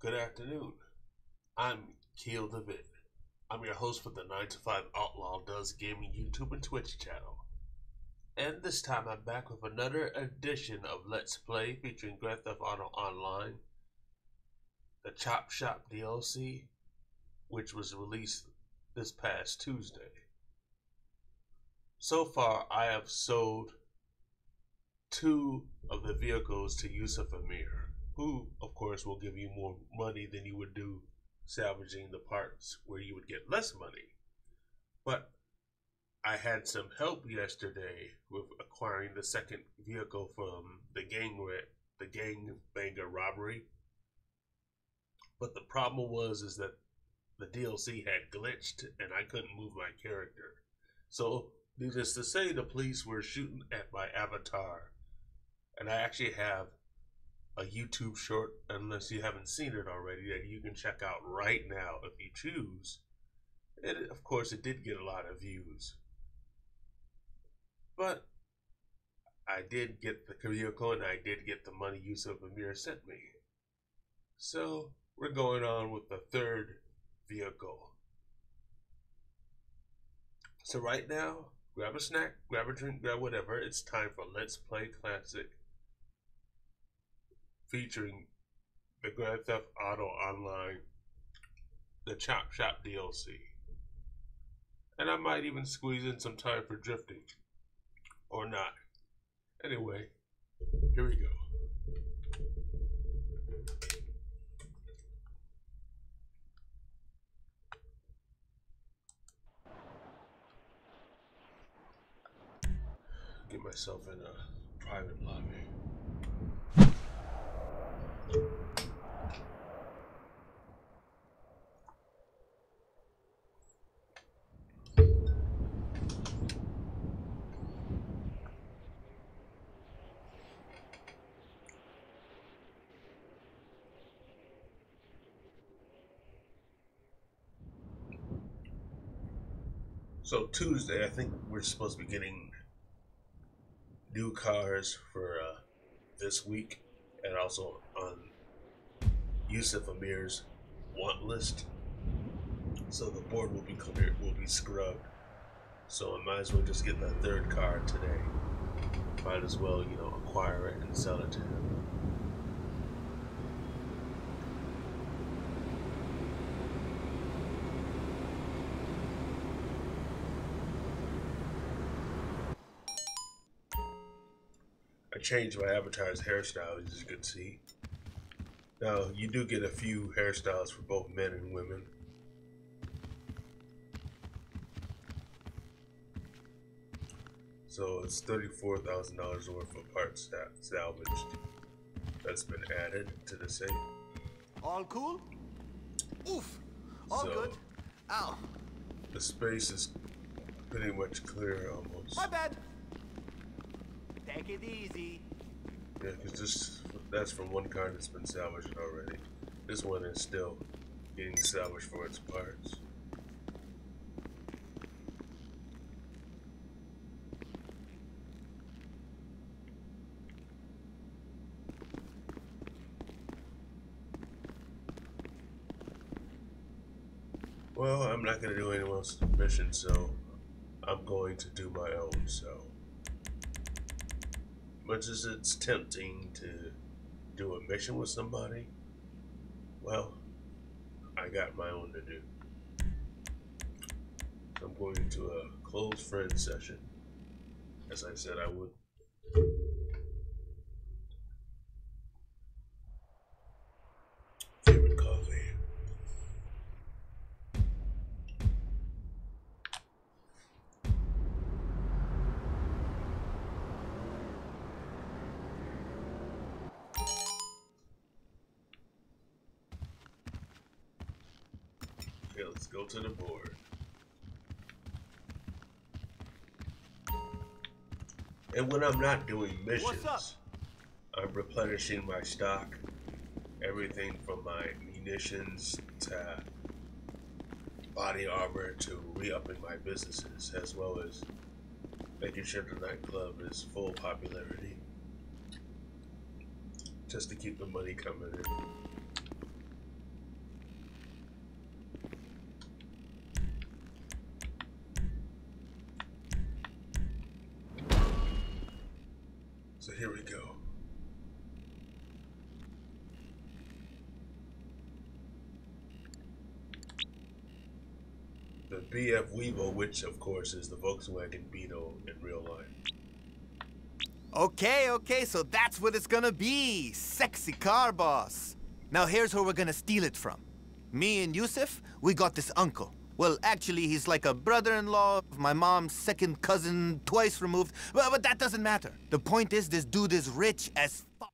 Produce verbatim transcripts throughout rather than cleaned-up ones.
Good afternoon. I'm Keel David. I'm your host for the nine to five Outlaw Does Gaming YouTube and Twitch channel. And this time I'm back with another edition of Let's Play featuring Grand Theft Auto Online, the Chop Shop D L C, which was released this past Tuesday. So far, I have sold two of the vehicles to Yusuf Amir, who, of course, will give you more money than you would do salvaging the parts where you would get less money. But I had some help yesterday with acquiring the second vehicle from the gang the gang banger Robbery. But the problem was is that the D L C had glitched and I couldn't move my character. So, needless to say, the police were shooting at my avatar. And I actually have a YouTube short, unless you haven't seen it already, that you can check out right now if you choose. And of course, it did get a lot of views. But I did get the vehicle and I did get the money Yusuf Amir sent me. So we're going on with the third vehicle. So right now, grab a snack, grab a drink, grab whatever. It's time for Let's Play Classic, featuring the Grand Theft Auto Online, the Chop Shop D L C. And I might even squeeze in some time for drifting. Or not. Anyway, here we go. Get myself in a private lobby. So Tuesday, I think we're supposed to be getting new cars for uh, this week, and also on Yusuf Amir's want list. So the board will be cleared, will be scrubbed. So I might as well just get that third car today. Might as well, you know, acquire it and sell it to him. I changed my avatar's hairstyle, as you can see. Now, you do get a few hairstyles for both men and women. So it's thirty-four thousand dollars worth of parts salvaged that's been added to the safe. All cool? Oof! All so, good. Ow. The space is pretty much clear almost. My bad. Take it easy. Yeah, because this, that's from one car that's been salvaged already. This one is still getting salvaged for its parts. Well, I'm not going to do anyone else's mission, so I'm going to do my own, so. Much as it's tempting to do a mission with somebody, well, I got my own to do. So I'm going to a close friend session, as I said I would. Favorite coffee. Okay, let's go to the board. And when I'm not doing missions, I'm replenishing my stock. Everything from my munitions to body armor to re-upping my businesses, as well as making sure the nightclub is full popularity. Just to keep the money coming in. So here we go. The B F Weevo, which of course is the Volkswagen Beetle in real life. Okay, okay, so that's what it's gonna be. Sexy car boss. Now here's where we're gonna steal it from. Me and Yusuf, we got this uncle. Well, actually, he's like a brother-in-law of my mom's second cousin, twice removed. But, but that doesn't matter. The point is, this dude is rich as fuck.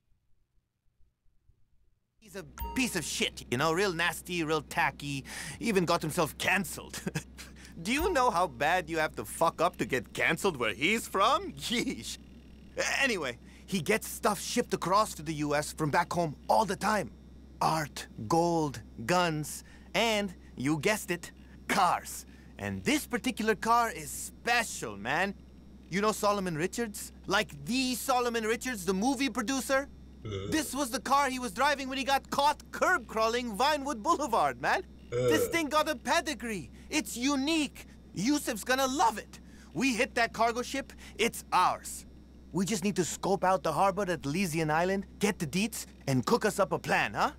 He's a piece of shit, you know, real nasty, real tacky. Even got himself canceled. Do you know how bad you have to fuck up to get canceled where he's from? Yeesh. Anyway, he gets stuff shipped across to the U S from back home all the time. Art, gold, guns, and, you guessed it, cars. And this particular car is special, man. You know Solomon Richards? Like the Solomon Richards, the movie producer? Uh. This was the car he was driving when he got caught curb crawling Vinewood Boulevard, man. Uh. This thing got a pedigree. It's unique. Yusuf's gonna love it. We hit that cargo ship, it's ours. We just need to scope out the harbor at Elysian Island, get the deets, and cook us up a plan, huh?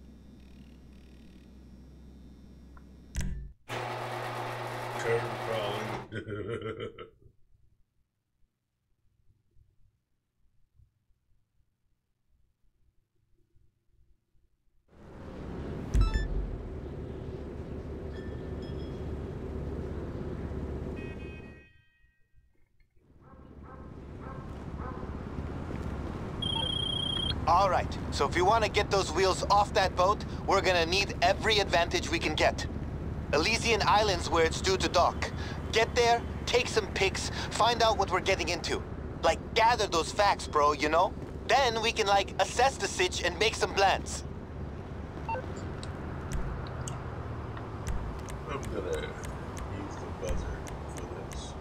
Curb crawling. All right, so if we want to get those wheels off that boat, we're gonna need every advantage we can get. Elysian Island's where it's due to dock. Get there, take some pics, find out what we're getting into. Like, gather those facts, bro, you know? Then we can, like, assess the sitch and make some plans. I'm gonna use the buzzer for this.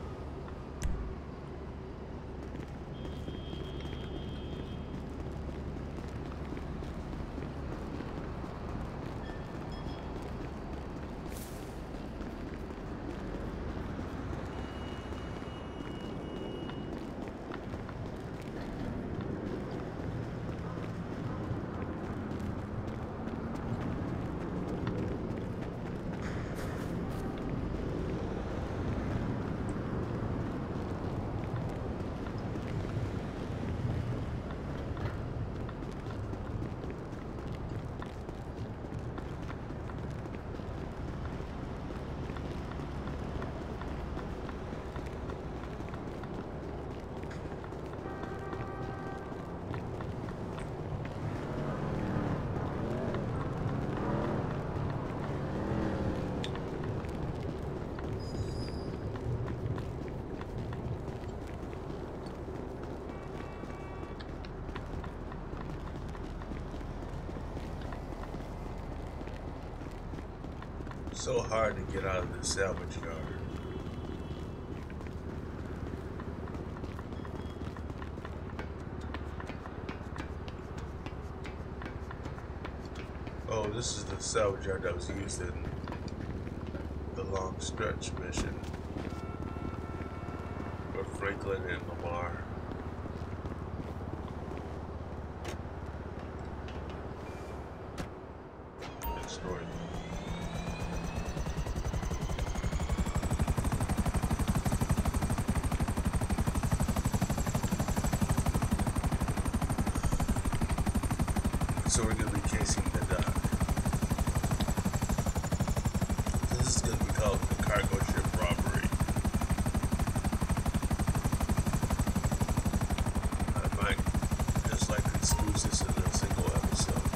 So hard to get out of the salvage yard. Oh, this is the salvage yard that was used in the long stretch mission for Franklin and Lamar. Destroyed. So we're going to be casing the dock. This is going to be called the cargo ship robbery. I might just like to squeeze this in a single episode.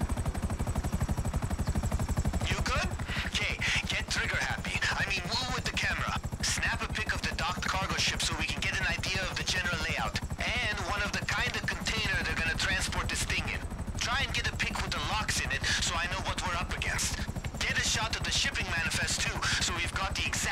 You good? Okay, get trigger happy. I mean, woo with the camera. Snap a pic of the docked cargo ship so we can get an idea of the general layout. And one of the kind of container they're gonna transport this thing in. Try and get a pic with the locks in it so I know what we're up against. Get a shot of the shipping manifest too, so we've got the exact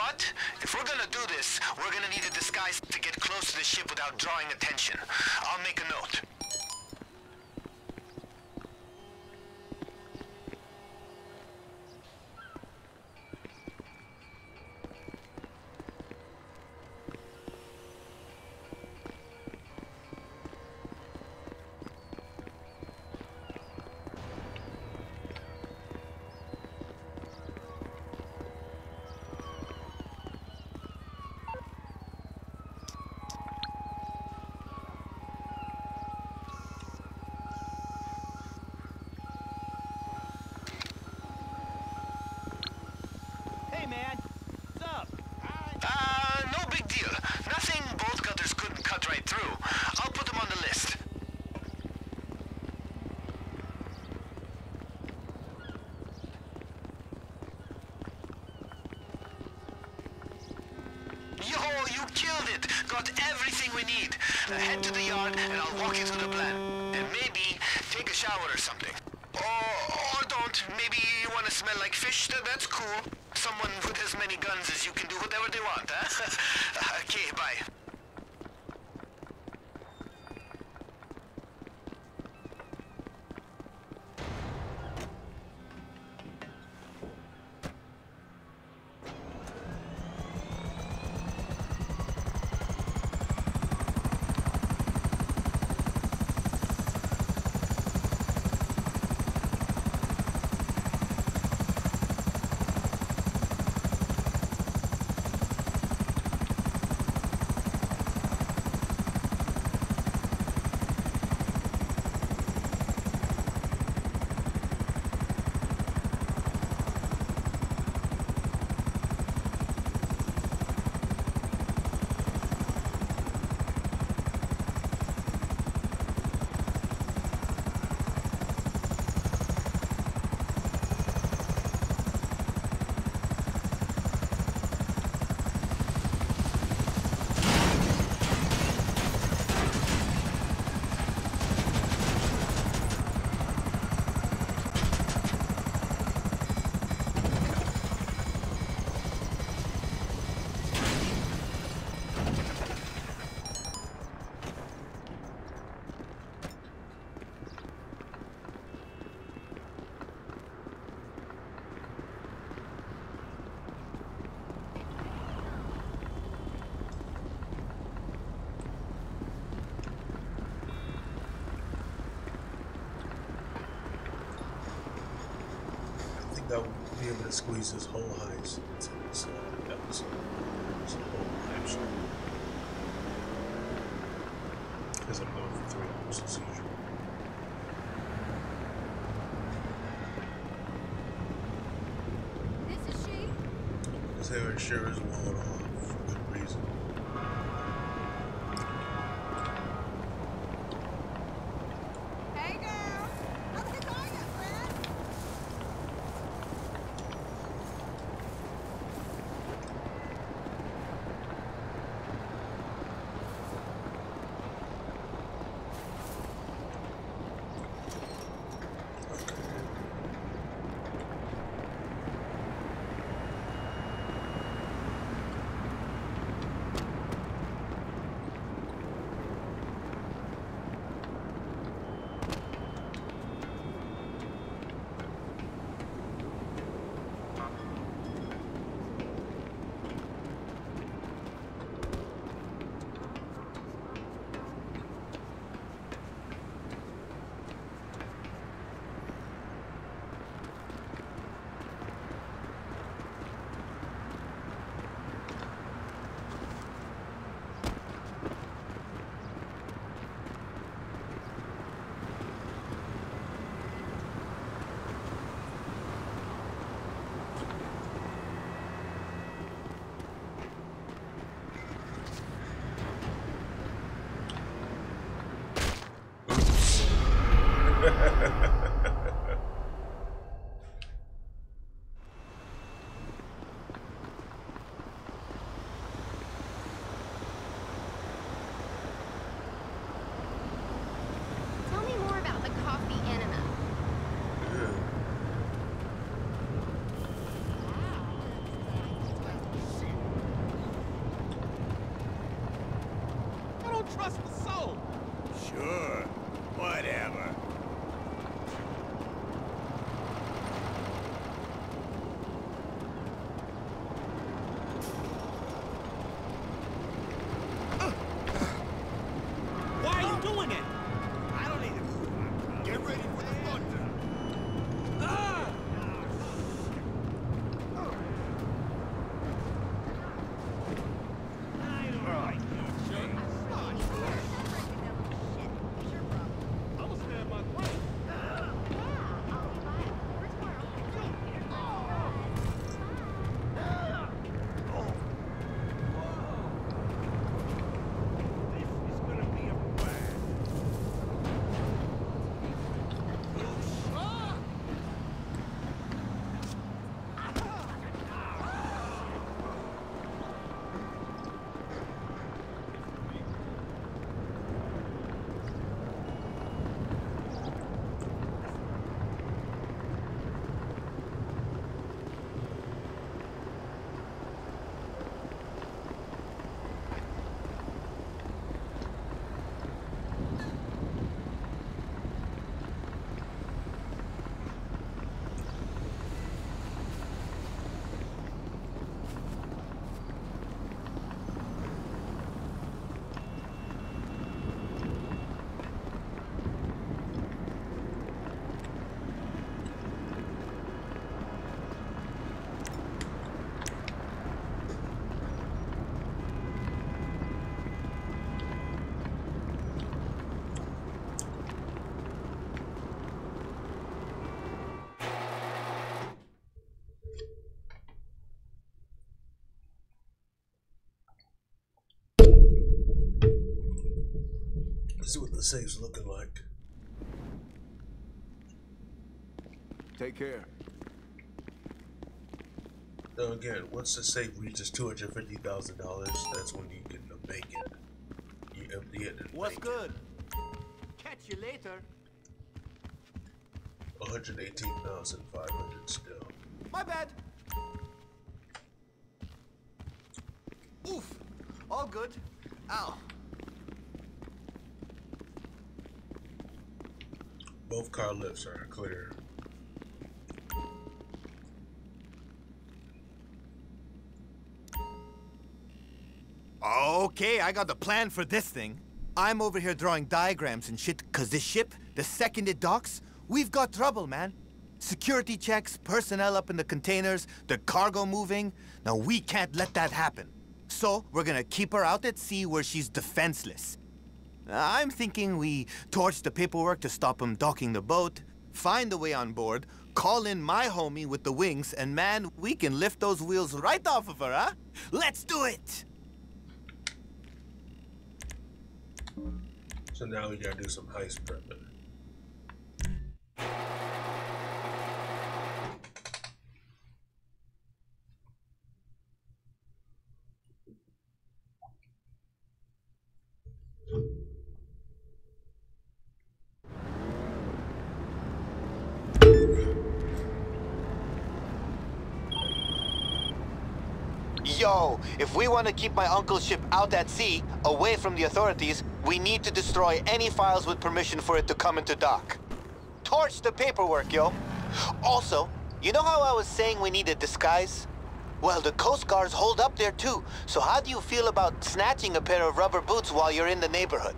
what? If we're gonna do this, we're gonna need a disguise to get close to the ship without drawing attention. I'll make a note. Hey, man. What's up? Uh, no big deal. Nothing bolt cutters couldn't cut right through. I'll put them on the list. Yo, you killed it! Got everything we need. Now head to the yard and I'll walk you through the plan. And maybe take a shower or something. Or, or don't. Maybe you want to smell like fish? That, that's cool. Someone with as many guns as you can do whatever they want, huh? Okay, bye. That would be able to squeeze this whole heist into this uh, episode. This whole live show. Because I'm going for three hours as usual. This is she. His hair sure is worn off for good reason. Hey, girl. How's it going, friend? don't trust the soul. Sure, whatever. Why are you doing it? I don't need it. Get ready for the thunder. Ah! I don't like you, Chuck. I'm gonna stand my ground. This is gonna be a blast. Ah! Let's see what the safe's looking like. Take care. Now again, once the safe reaches two hundred fifty thousand dollars, that's when you can make it. You empty it and What's make good? Catch you later. it. one hundred eighteen thousand five hundred still. My bad. Oof. All good. Ow. Both car lifts are clear. Okay, I got the plan for this thing. I'm over here drawing diagrams and shit, cause this ship, the second it docks, we've got trouble, man. Security checks, personnel up in the containers, the cargo moving. Now, we can't let that happen. So, we're gonna keep her out at sea where she's defenseless. I'm thinking we torch the paperwork to stop him docking the boat, find a way on board, call in my homie with the wings, and man, we can lift those wheels right off of her, huh? Let's do it! So now we gotta do some heist prepping. Yo, if we want to keep my uncle's ship out at sea, away from the authorities, we need to destroy any files with permission for it to come into dock. Torch the paperwork, yo. Also, you know how I was saying we need a disguise? Well, the Coast Guards hold up there too, so how do you feel about snatching a pair of rubber boots while you're in the neighborhood?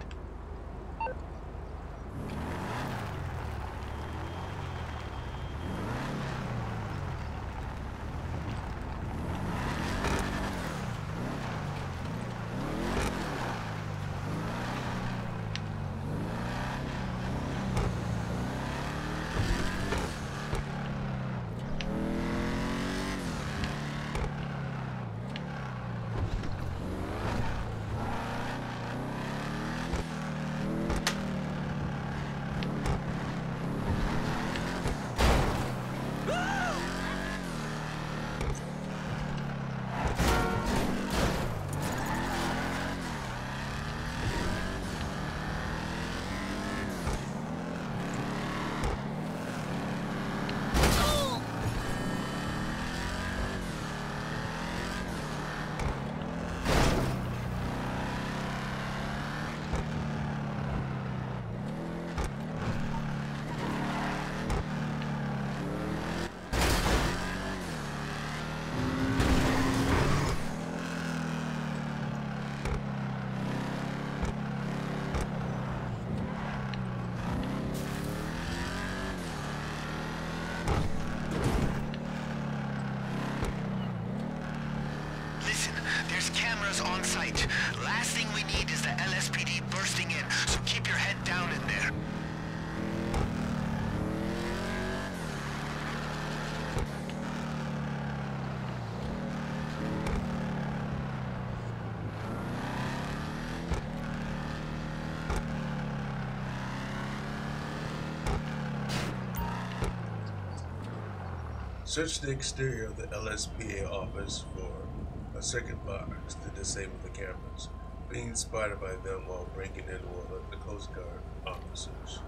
Search the exterior of the L S P A office for a circuit box to disable the cameras. Being spotted by them while breaking in will alert the Coast Guard officers.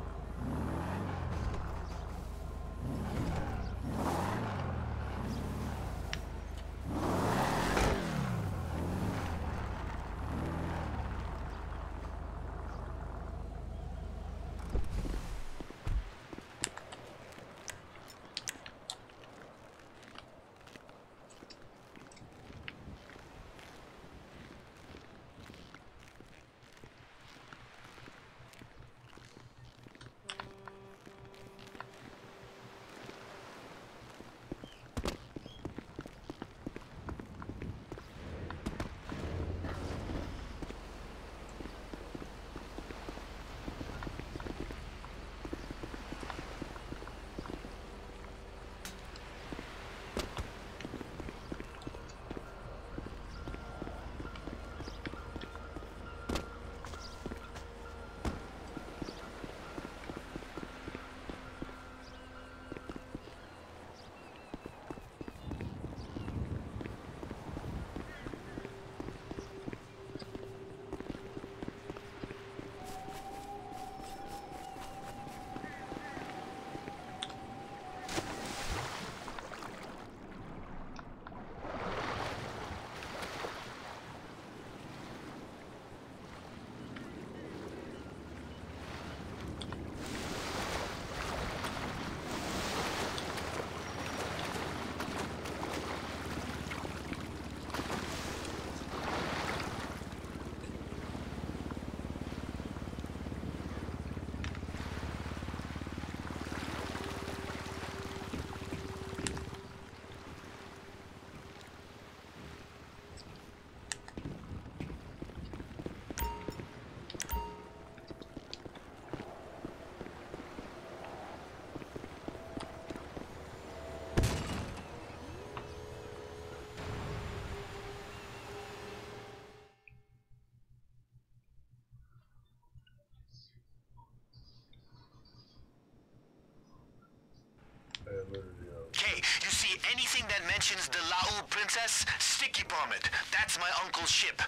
Okay, you see anything that mentions the Lao princess? Sticky bomb it. That's my uncle's ship.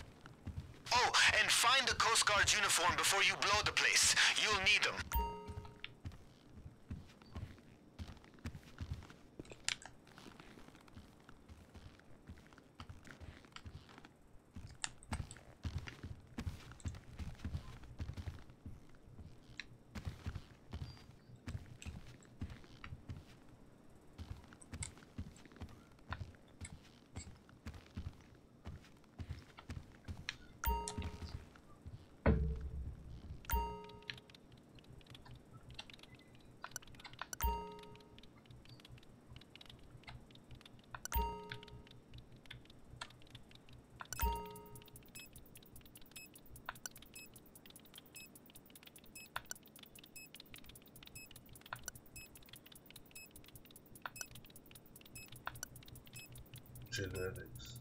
Oh, and find the Coast Guard's uniform before you blow the place. You'll need them. Genetics.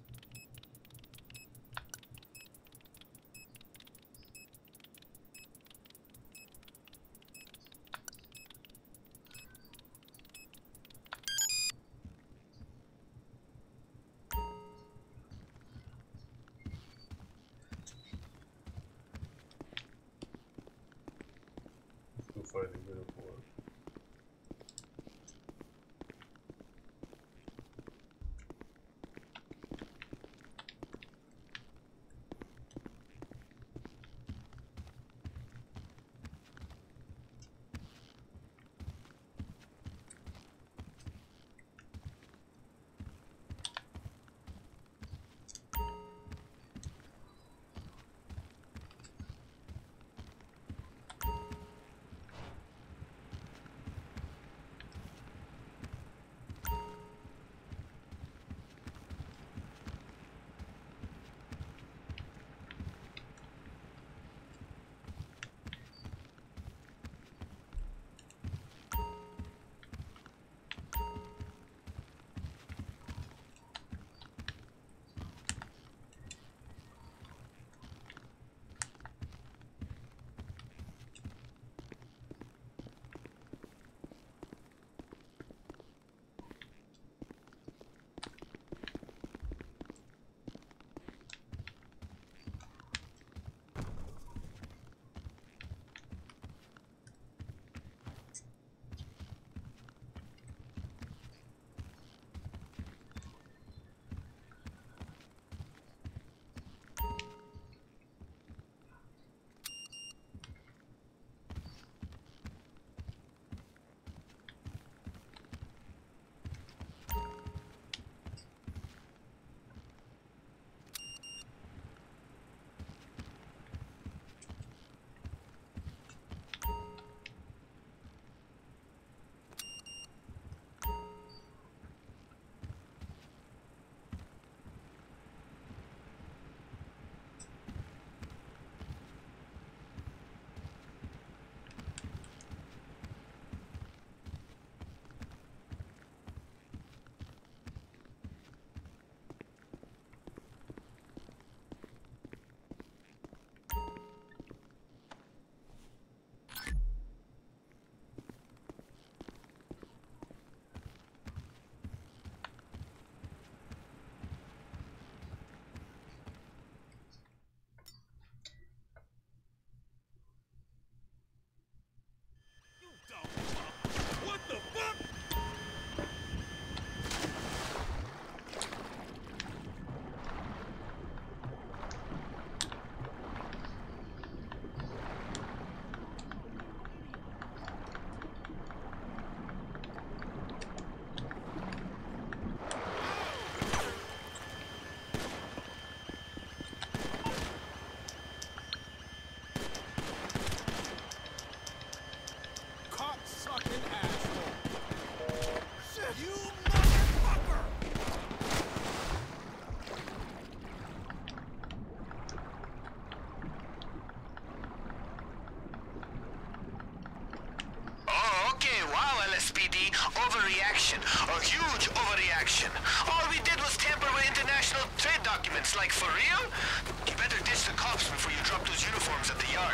Go find a uniform. P D overreaction, a huge overreaction. All we did was tamper with international trade documents, like for real? You better ditch the cops before you drop those uniforms at the yard.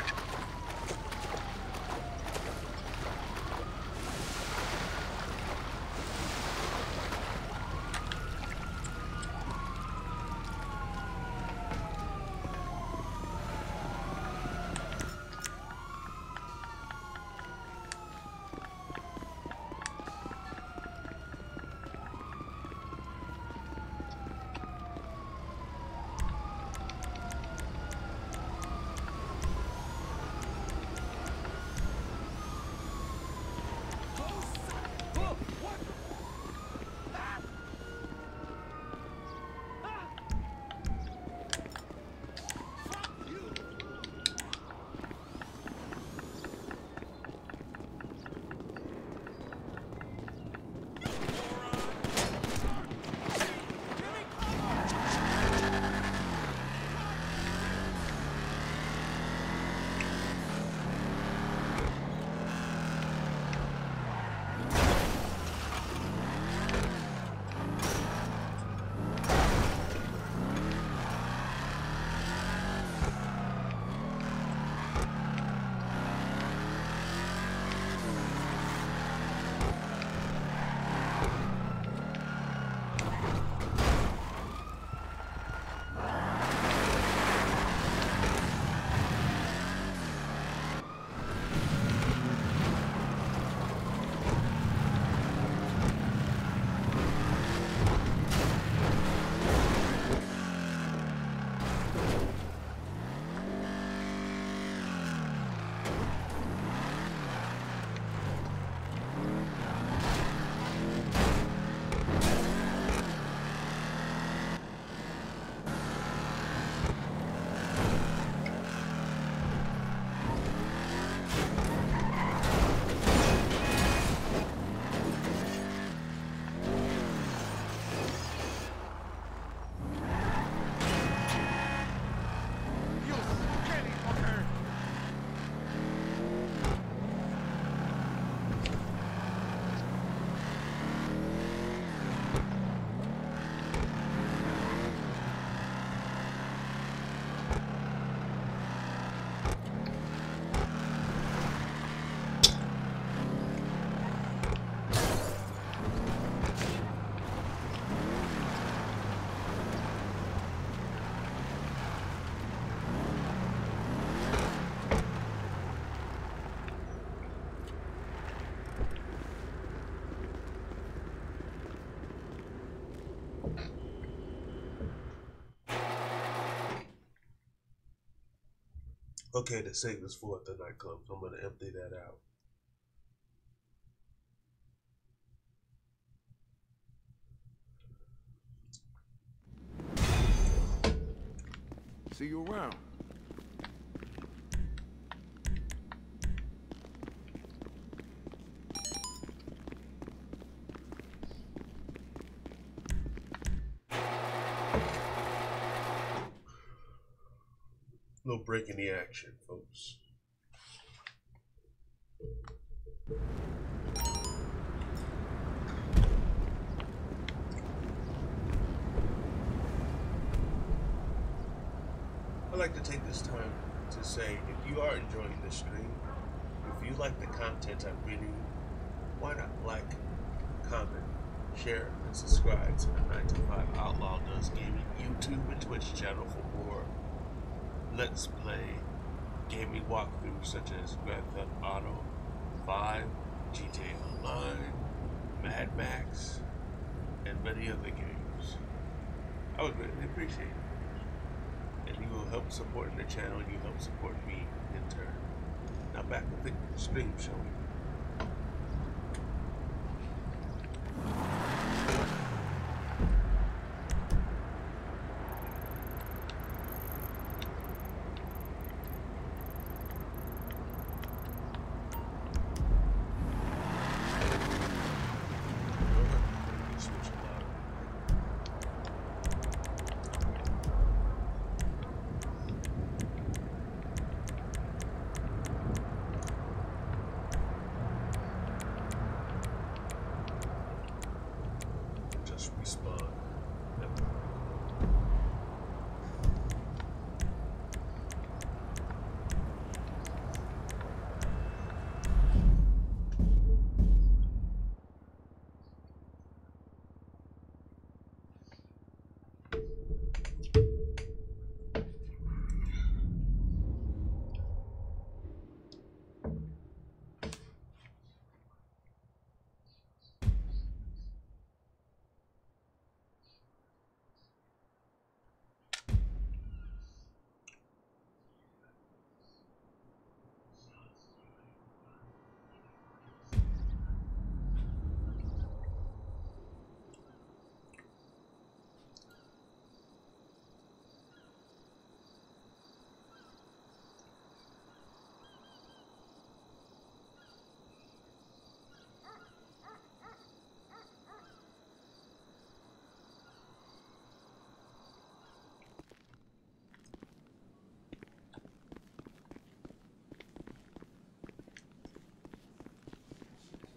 Okay, the save is full at the nightclub, so I'm going to empty that out. See you around. No break in the action, folks. I'd like to take this time to say, if you are enjoying this stream, if you like the content I'm bringing, why not like, comment, share, and subscribe to the nine to five Outlaw Does Gaming YouTube and Twitch channel for more Let's Play gaming walkthroughs such as Grand Theft Auto five, G T A Online, Mad Max, and many other games. I would really appreciate it. And you will help support the channel and you help support me in turn. Now back with the stream showing.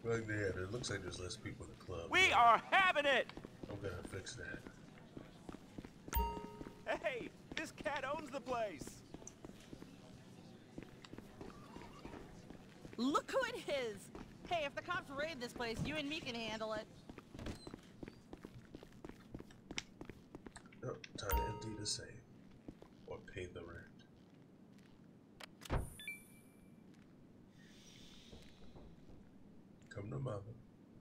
Like, yeah, it looks like there's less people in the club. We are having it! I'm gonna fix that. Hey, this cat owns the place. Look who it is! Hey, if the cops raid this place, you and me can handle it. Oh, time to empty the safe. Or pay the rent. Come to mama.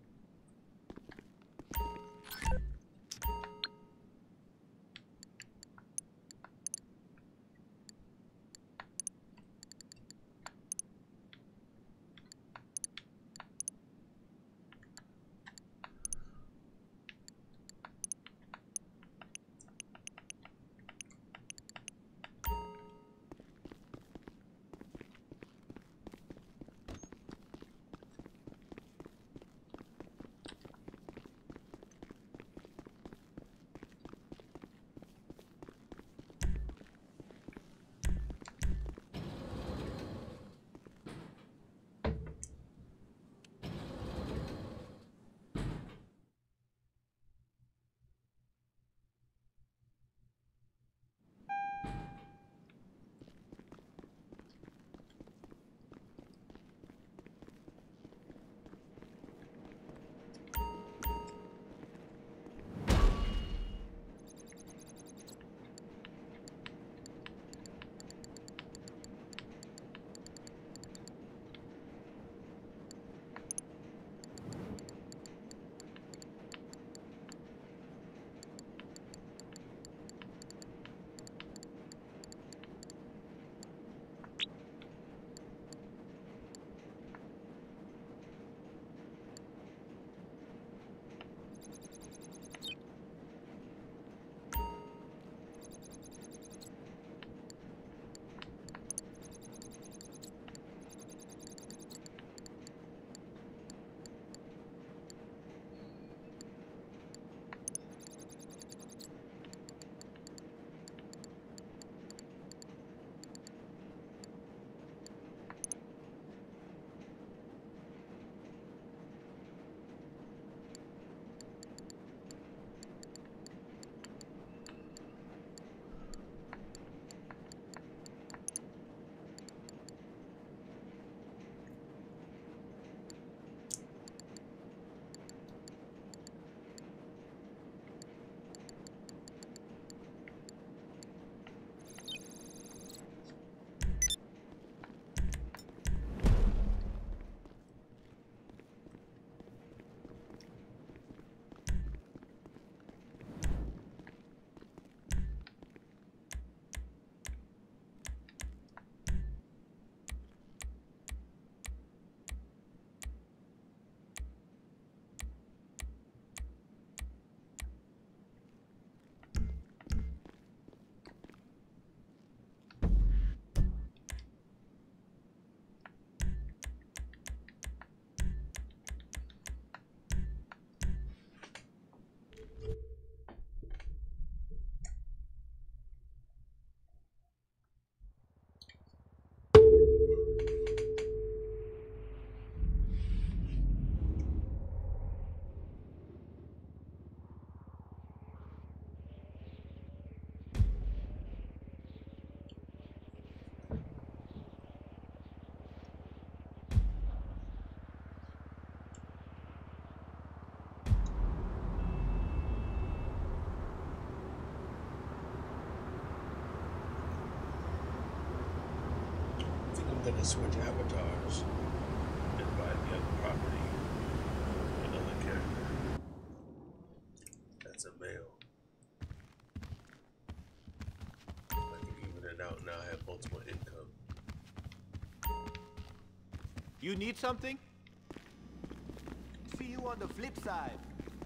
I'm gonna switch avatars and buy the other property, another character. That's a male. I can even it out now. I have multiple income. You need something? See you on the flip side.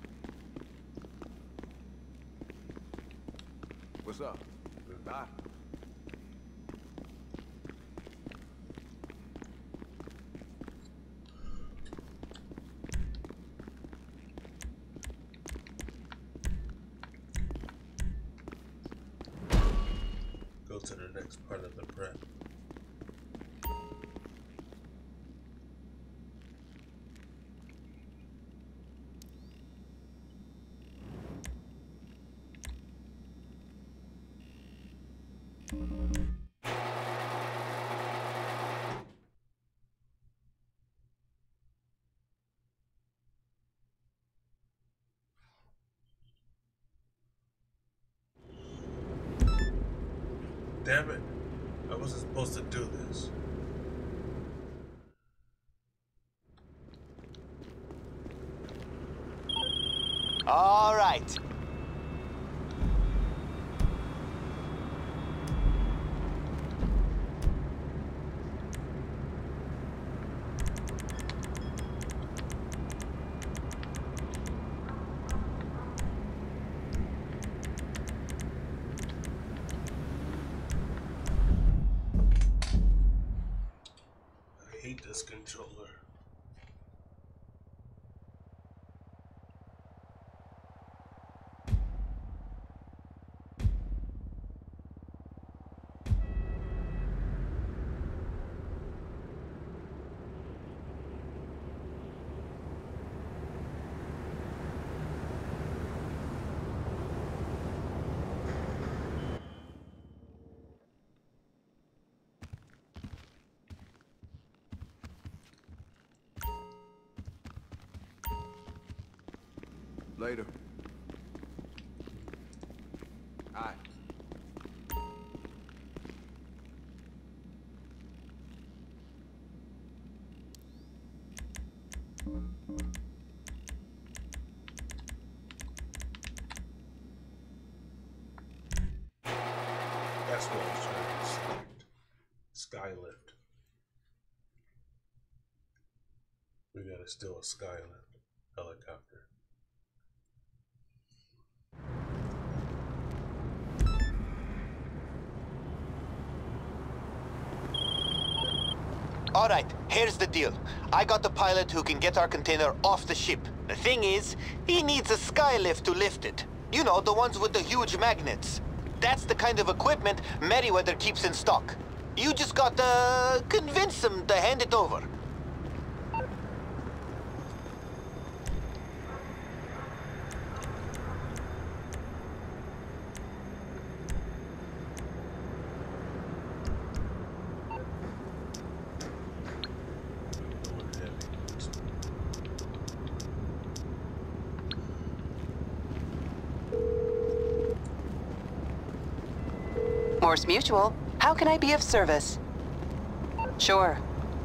What's up? Goodbye. Go to the next part of the prep. Damn it. I wasn't supposed to do this. All right. I hate this controller. Later. Aye. That's what I was trying to select. Skylift. We gotta steal a Skylift helicopter. All right, here's the deal. I got the pilot who can get our container off the ship. The thing is, he needs a skylift to lift it. You know, the ones with the huge magnets. That's the kind of equipment Merryweather keeps in stock. You just got to convince him to hand it over. Morse Mutual, how can I be of service? Sure.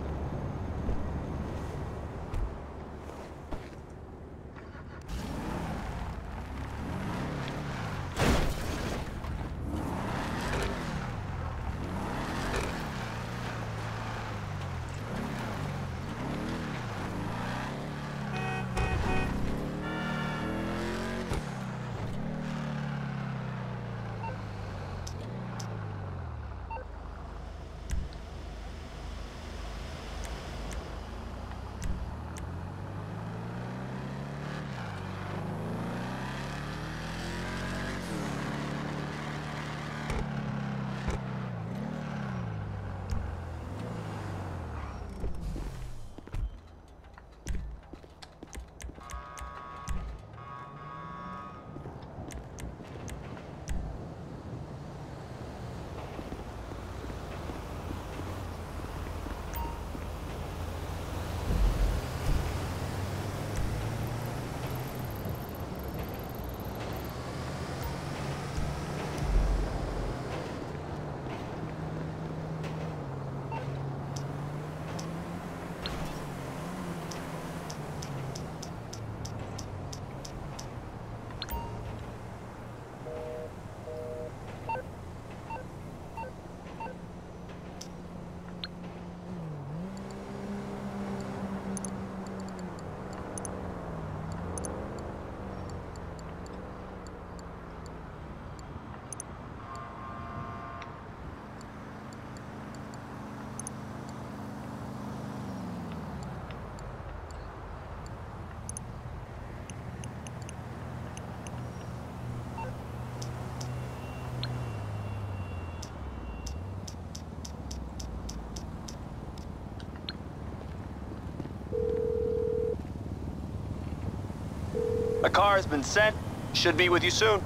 A car has been sent. Should be with you soon.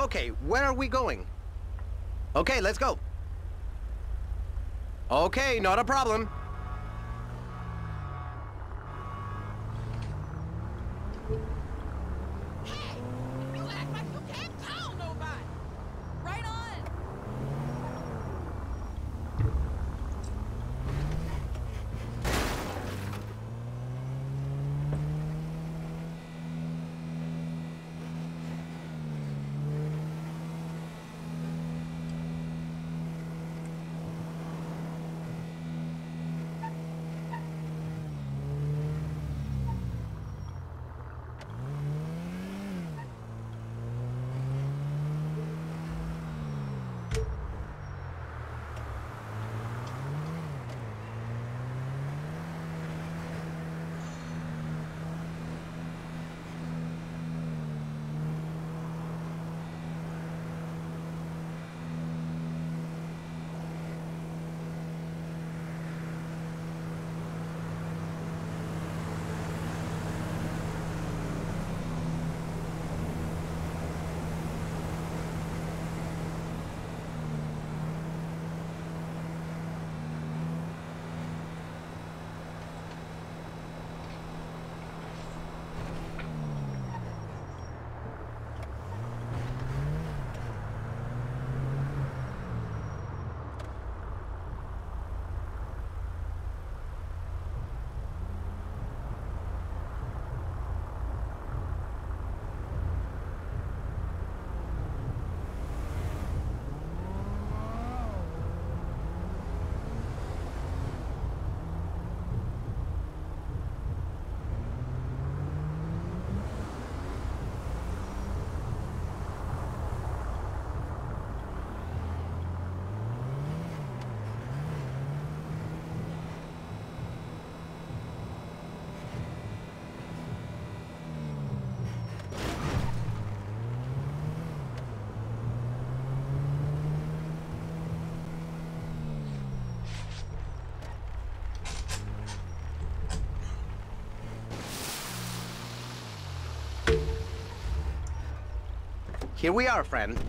okay. Where are we going? Okay, let's go. Okay, not a problem. Hey! You act like you can't tell nobody! Right on! Here we are, friend.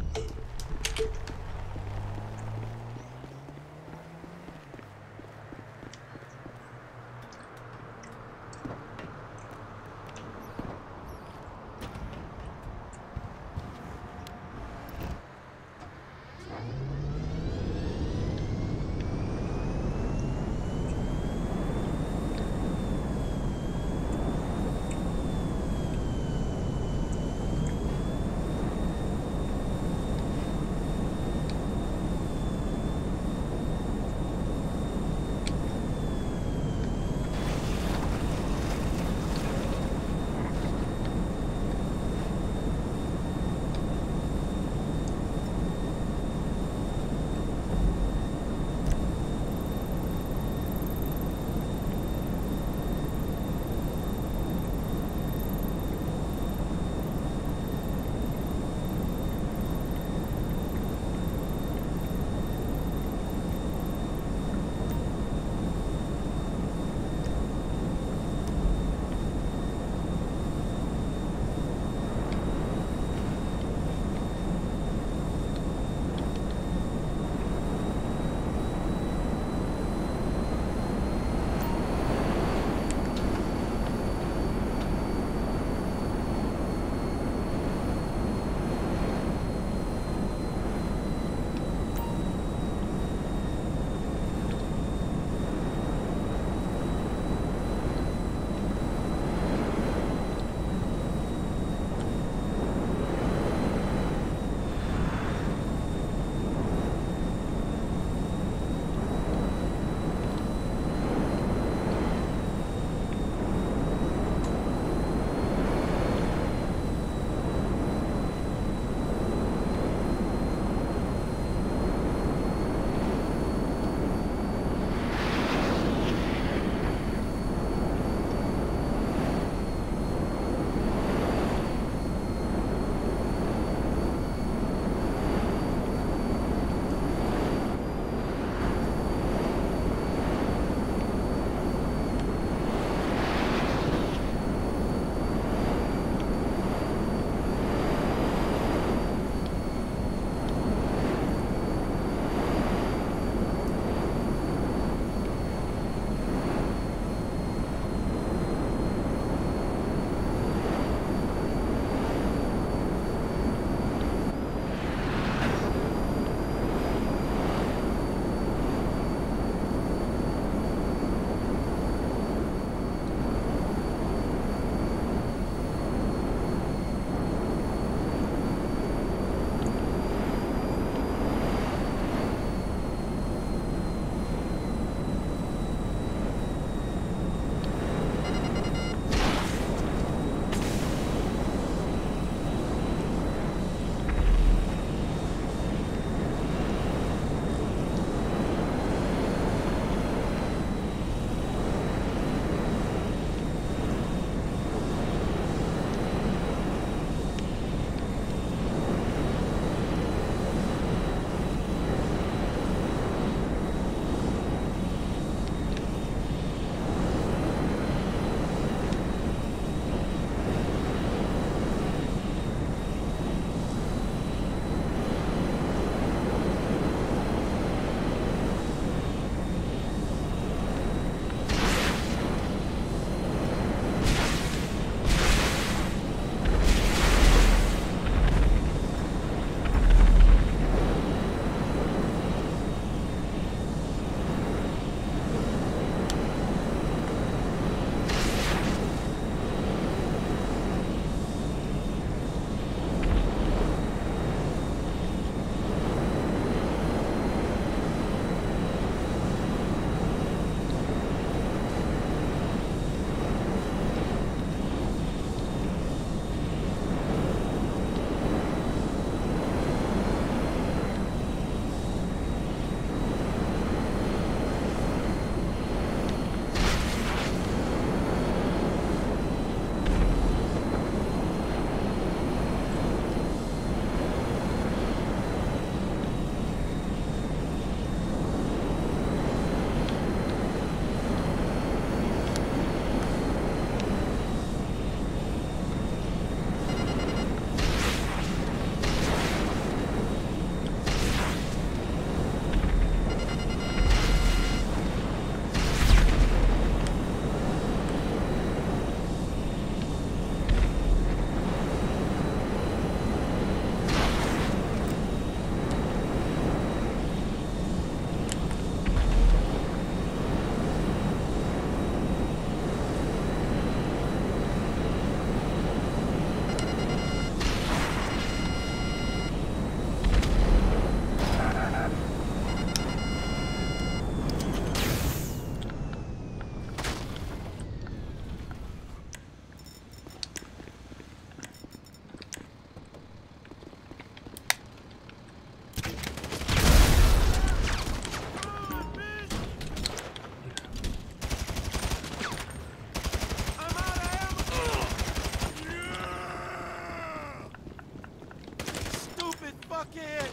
it!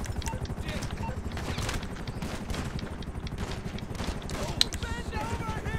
Over here!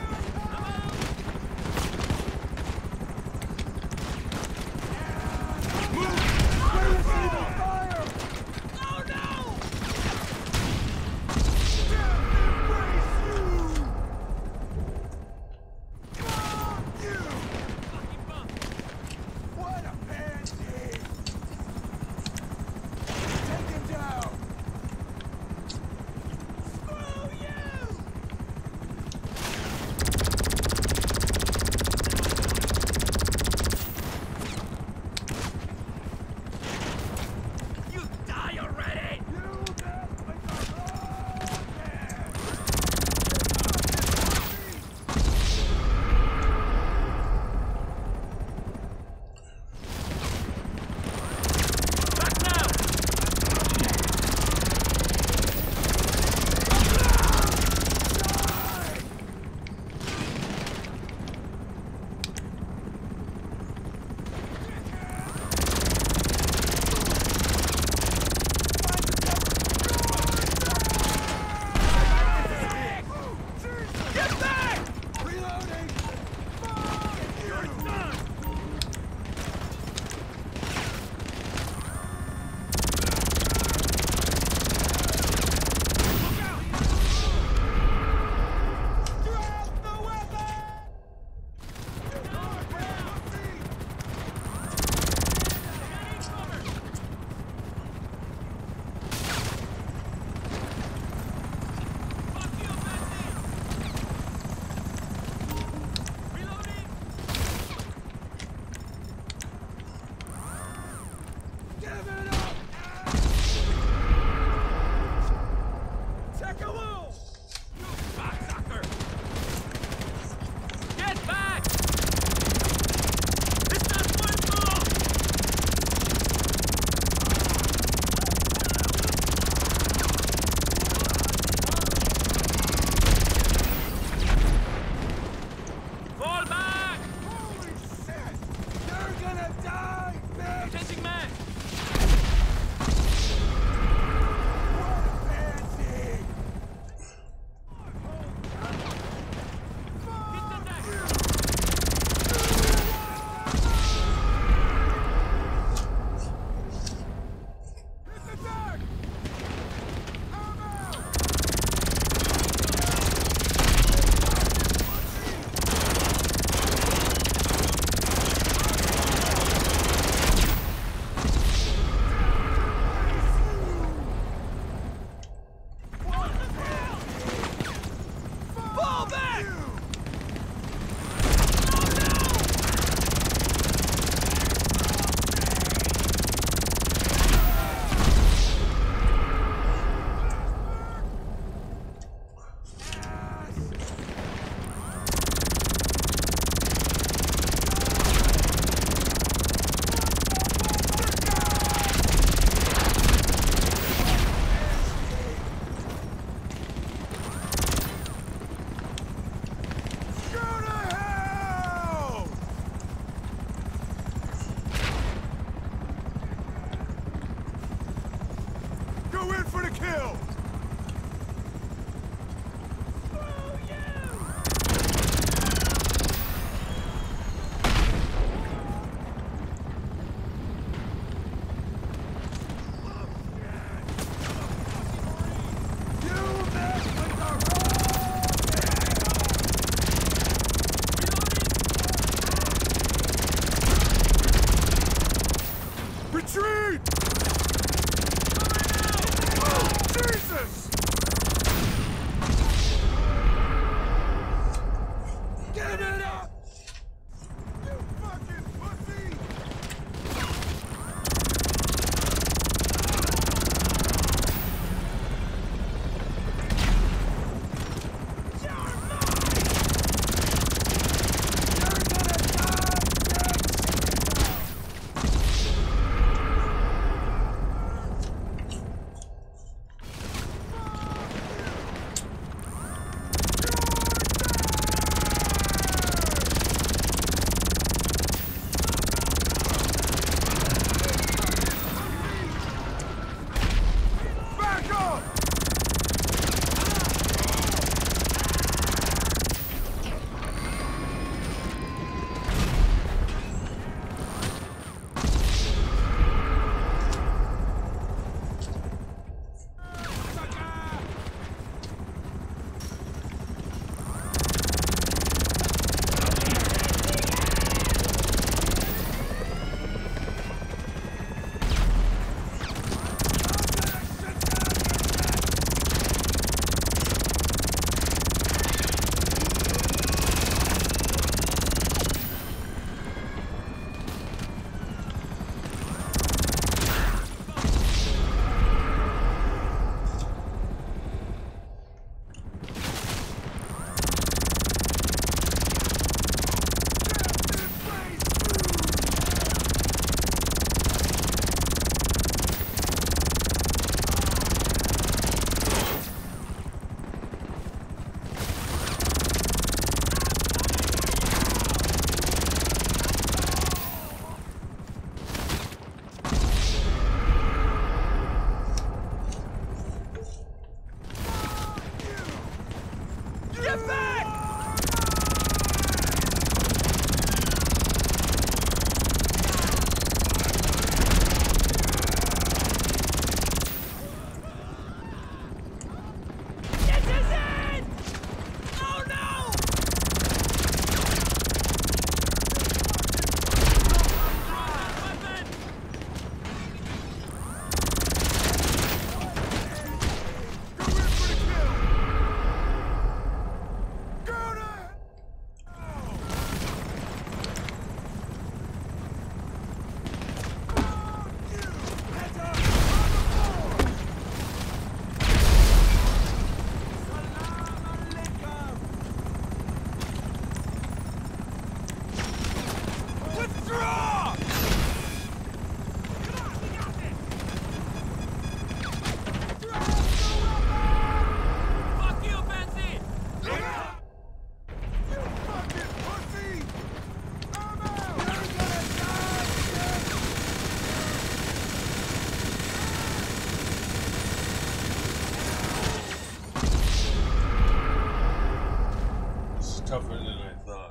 tougher than I thought.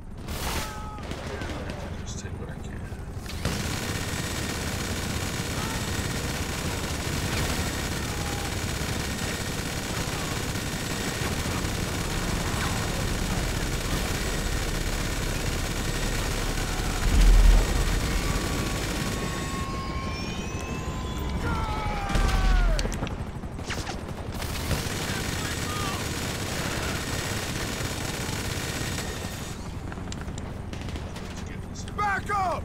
Just take what I can. Back up!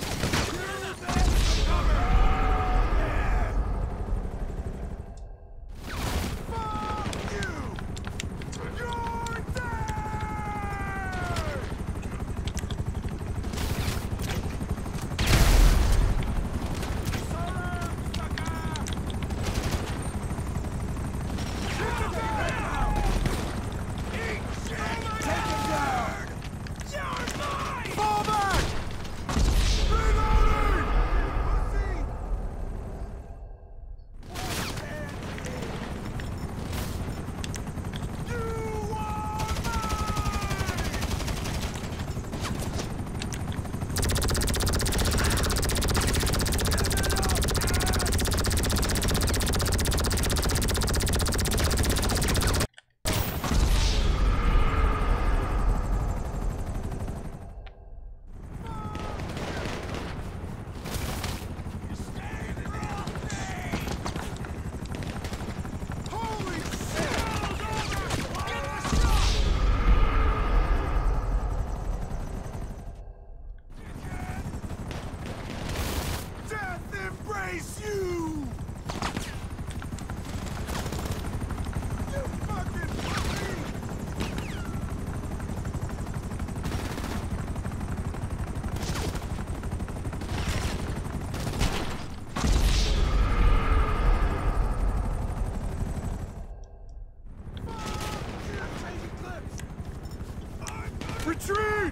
Retreat!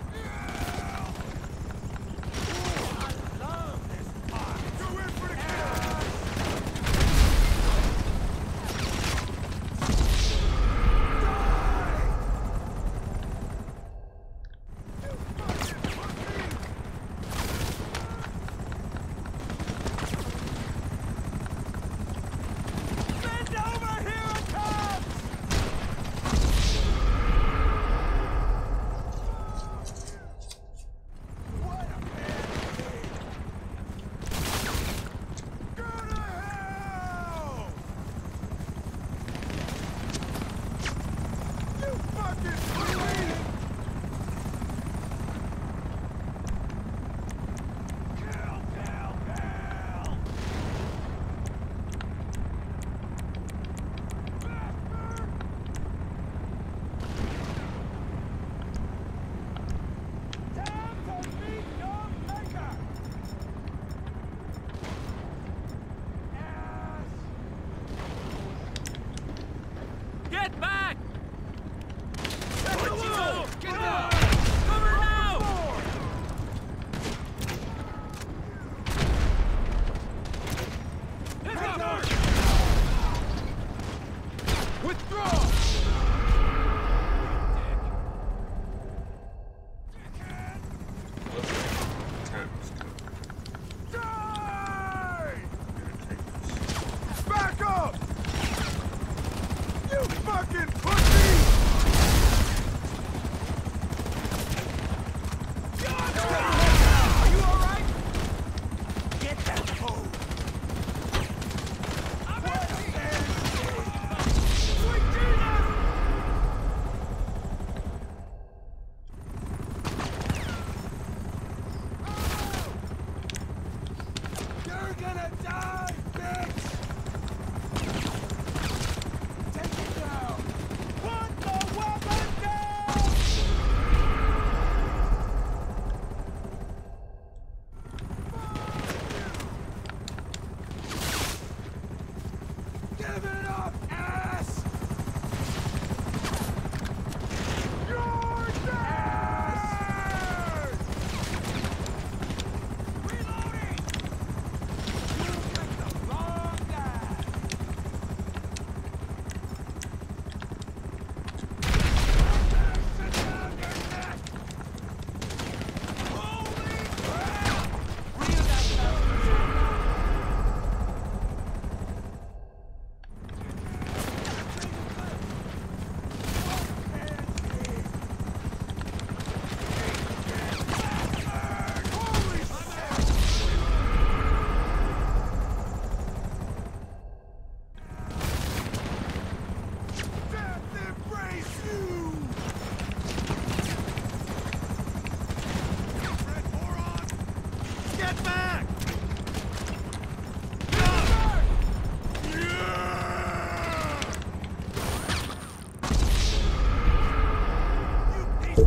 Get back! Get out! Get out! Cover now! Withdraw! Die! Back up! You fucking pussy! Are you alright? Get that hoe! I'm Sweet Jesus! You're gonna die, bitch! Take it down! What?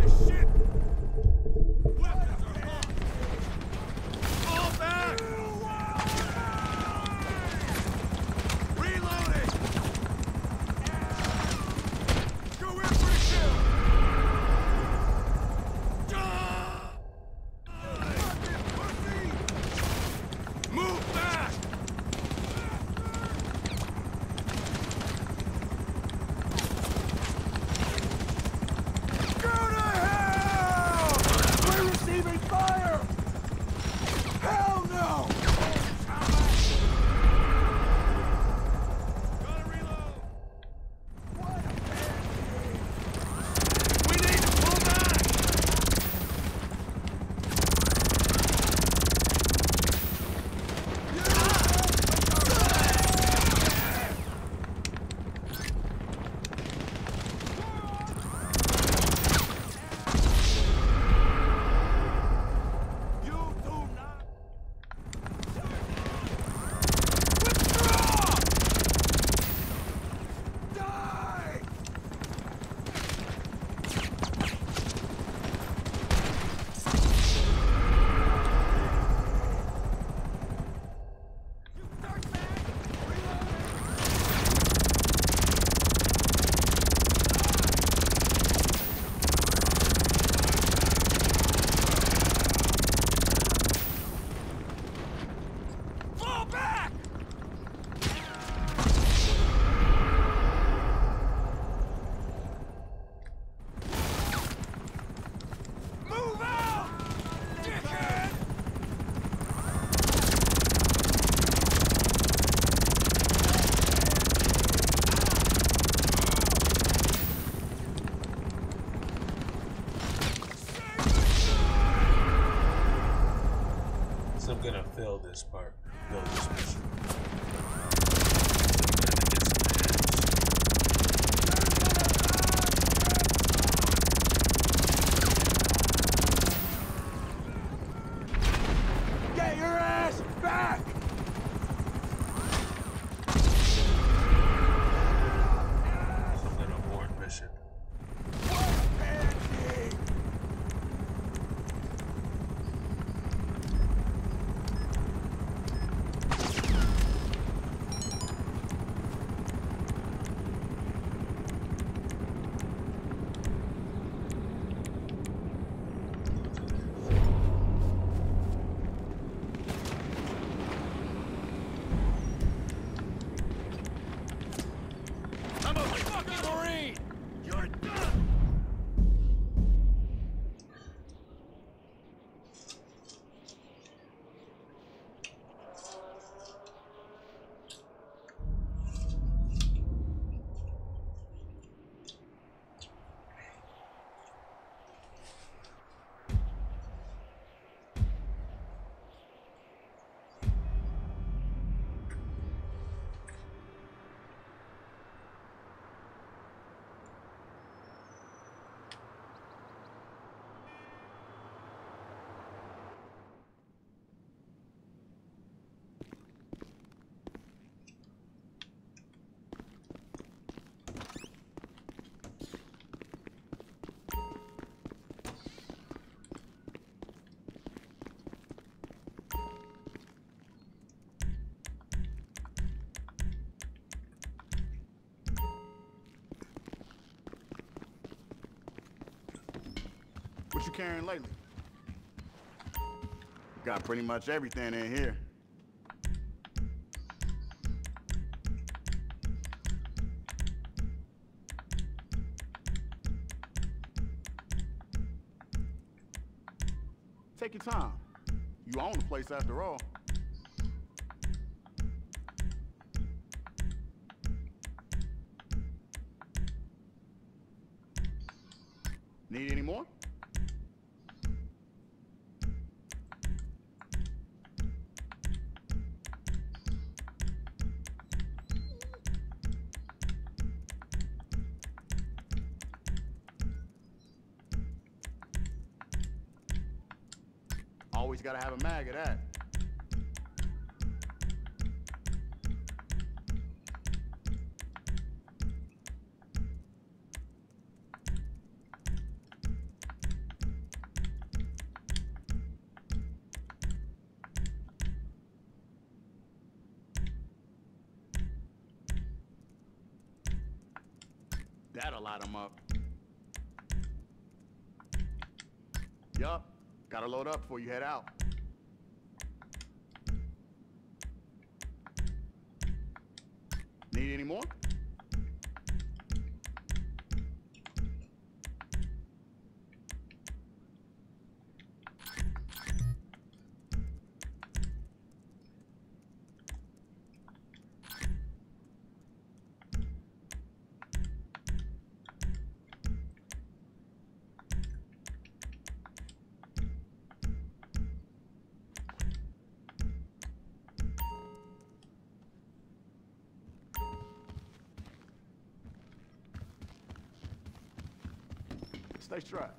this shit! Weapons are hot! Fall back! Reloading! Go in for the kill! Fucking pussy! Move back! Go to hell! We're receiving fire! Hell no! Gotta reload! What a pansy! We need to pull back! You do not withdraw! Die! You dirtbag! Fall back! Move out! Dickhead! So I'm gonna fail this part. Fail this mission. Get your ass back! So I'm gonna abort mission. Pansy! I'm a fucking Marine! You're done! What you carrying lately? Got pretty much everything in here. Take your time. You own the place after all. Need any more? Always gotta have a mag of that. That'll light them up. Yup. Gotta load up before you head out. Need any more? Stay strapped.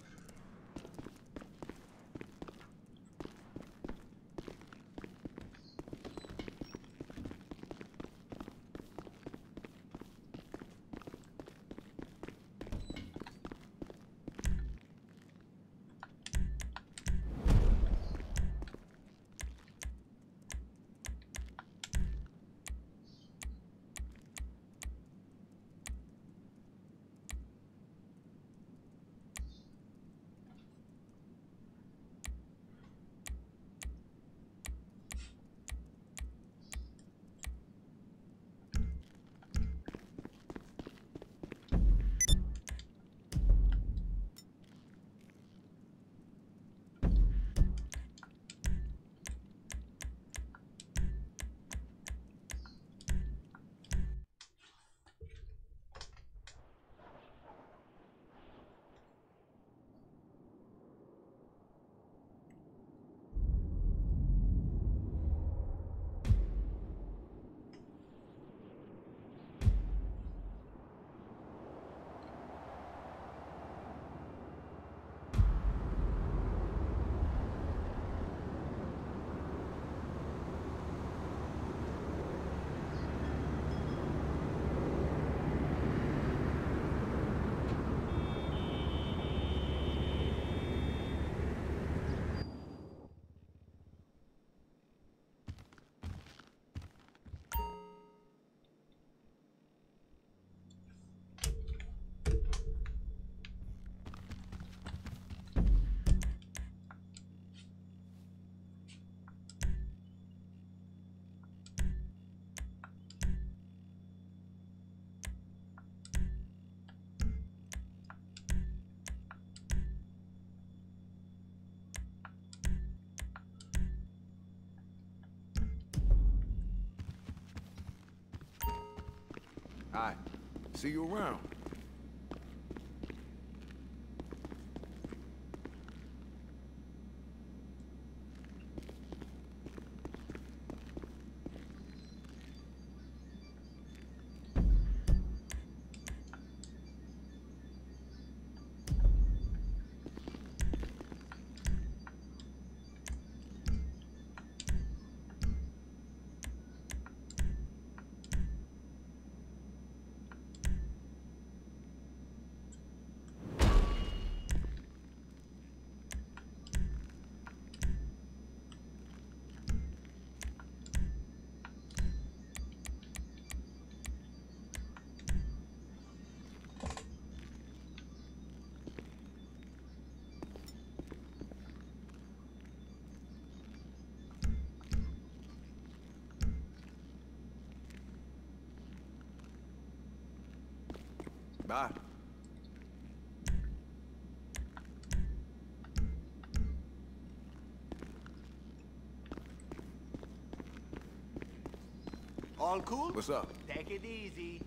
All right. See you around. Bye. All cool? What's up? Take it easy.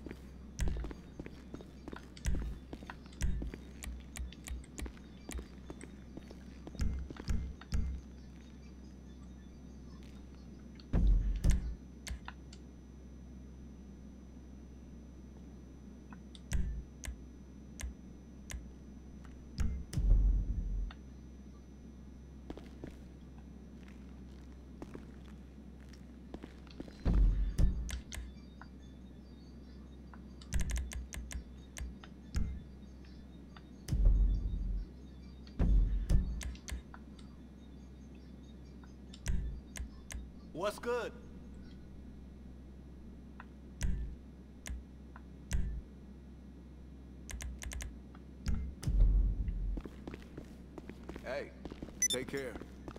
What's good? Hey, take care.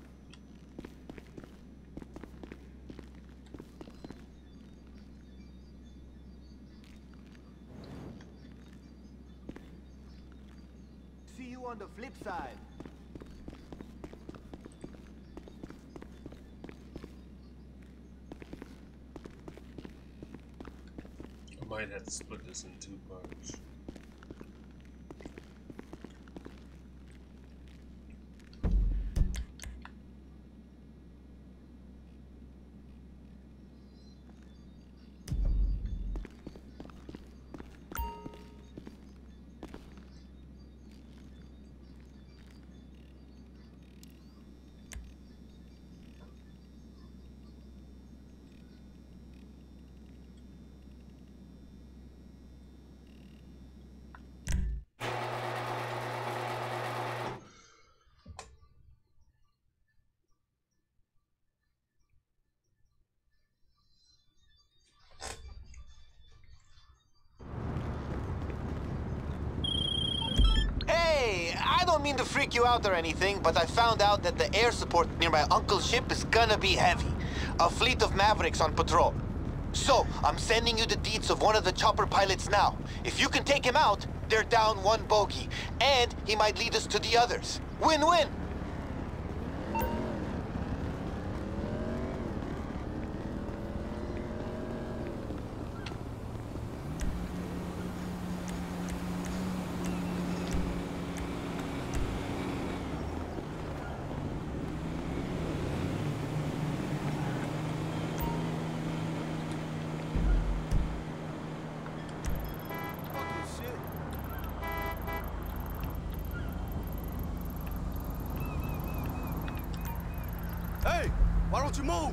See you on the flip side. I might have to split this in two parts. Hey, I don't mean to freak you out or anything, but I found out that the air support near my uncle's ship is gonna be heavy. A fleet of Mavericks on patrol. So, I'm sending you the deets of one of the chopper pilots now. If you can take him out, they're down one bogey, and he might lead us to the others. Win-win! Hey, why don't you move?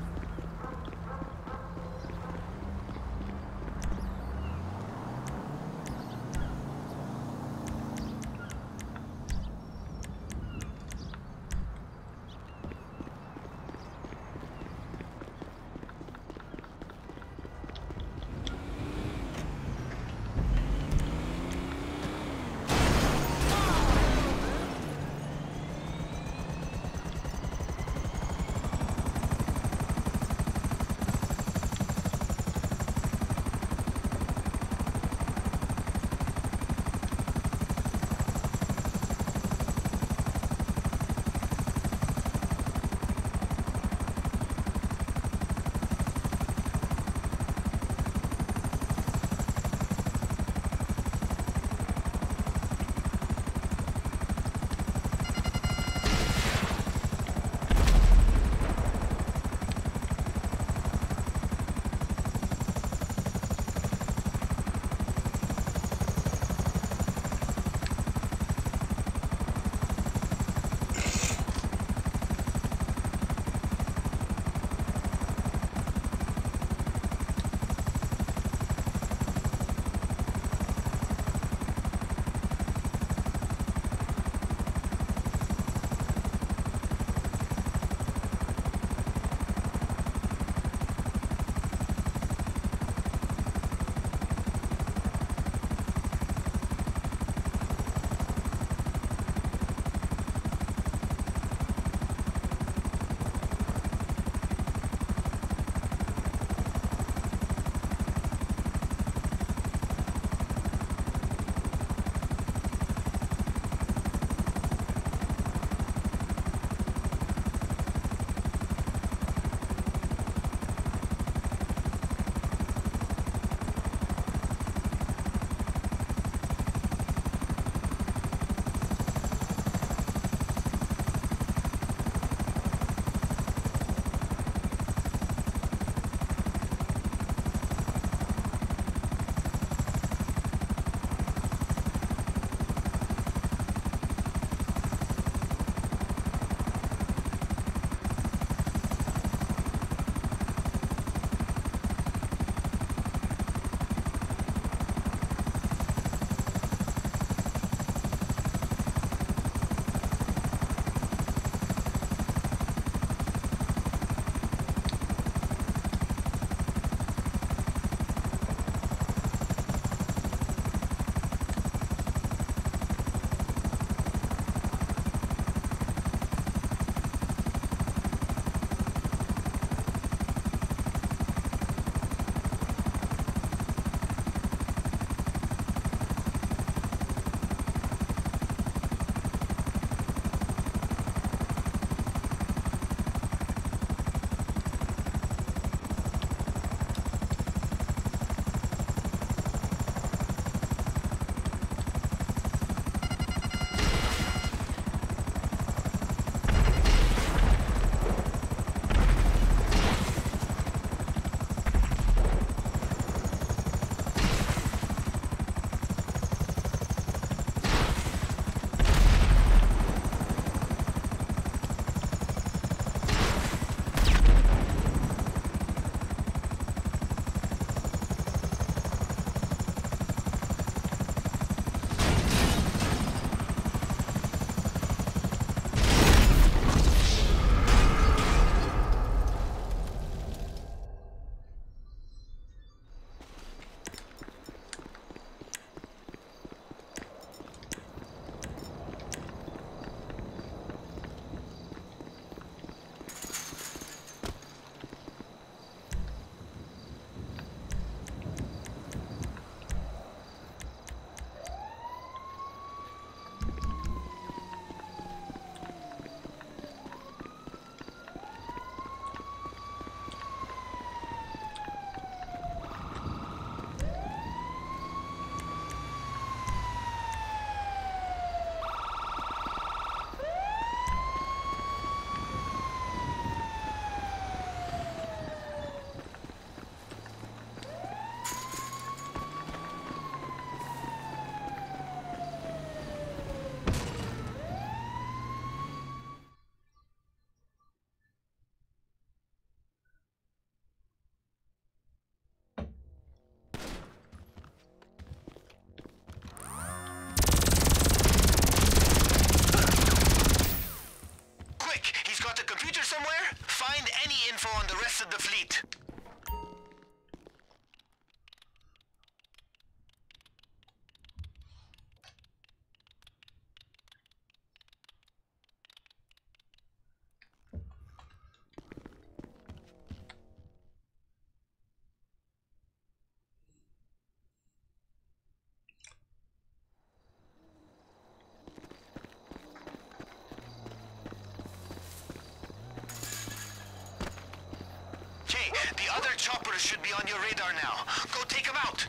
choppers should be on your radar now. Go take them out.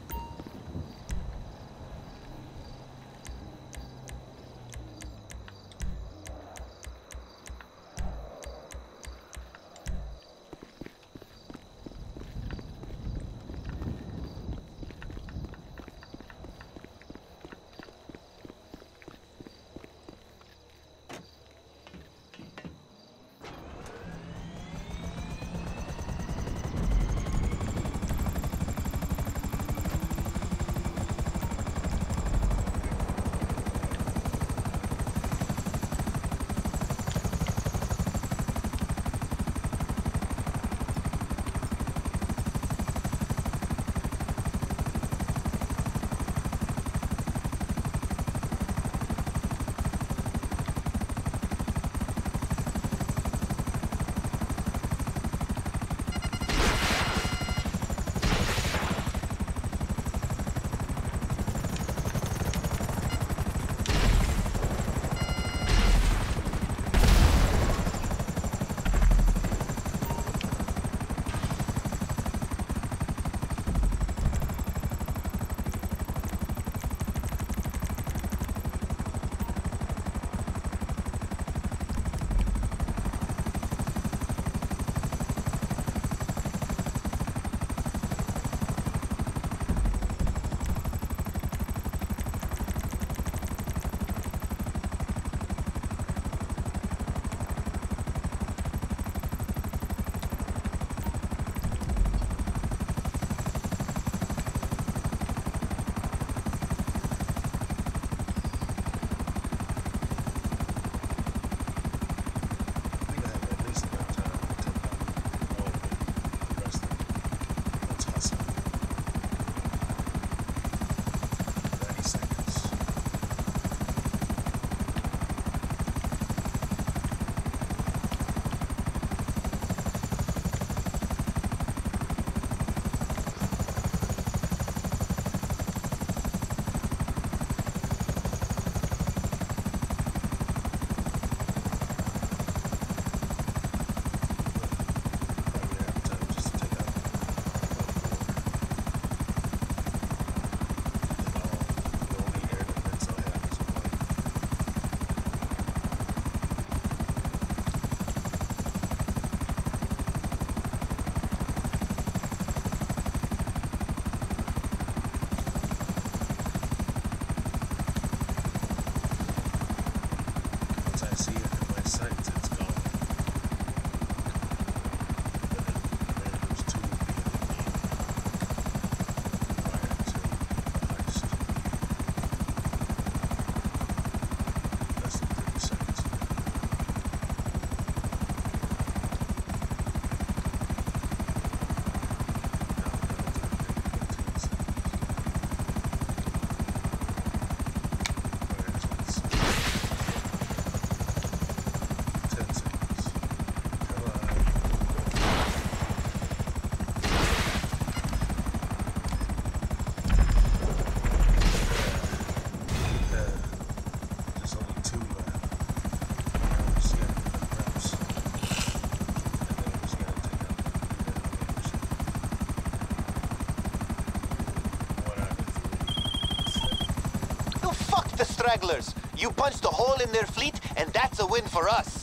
Stragglers. You punched a hole in their fleet, and that's a win for us.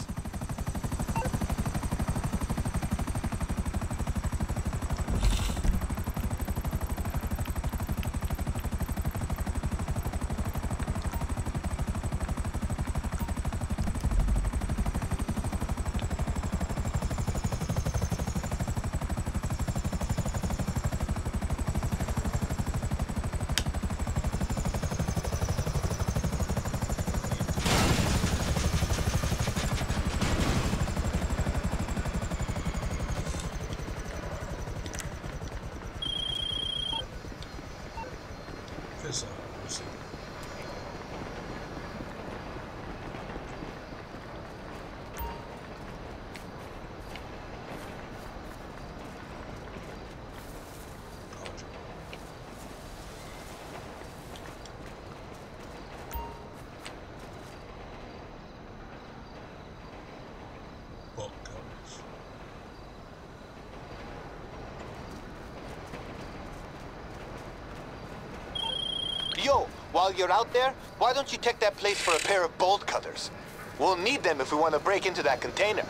Yo, while you're out there, why don't you take that place for a pair of bolt cutters? We'll need them if we want to break into that container.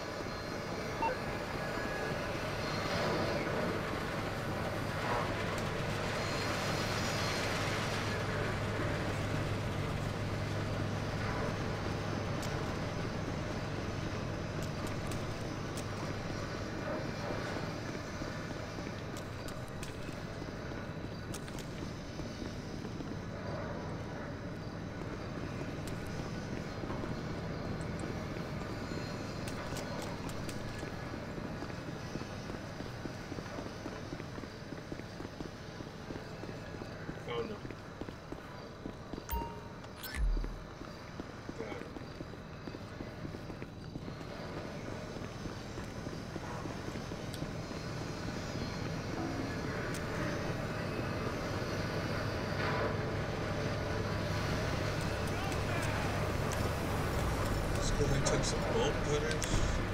Oh no. Got it. Let's go and take some bolt cutters.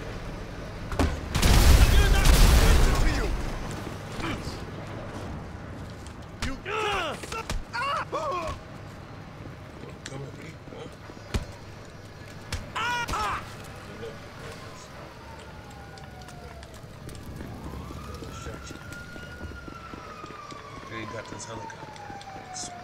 Come at me, huh? Good luck, brothers. Shot you. They got this helicopter. Sweet.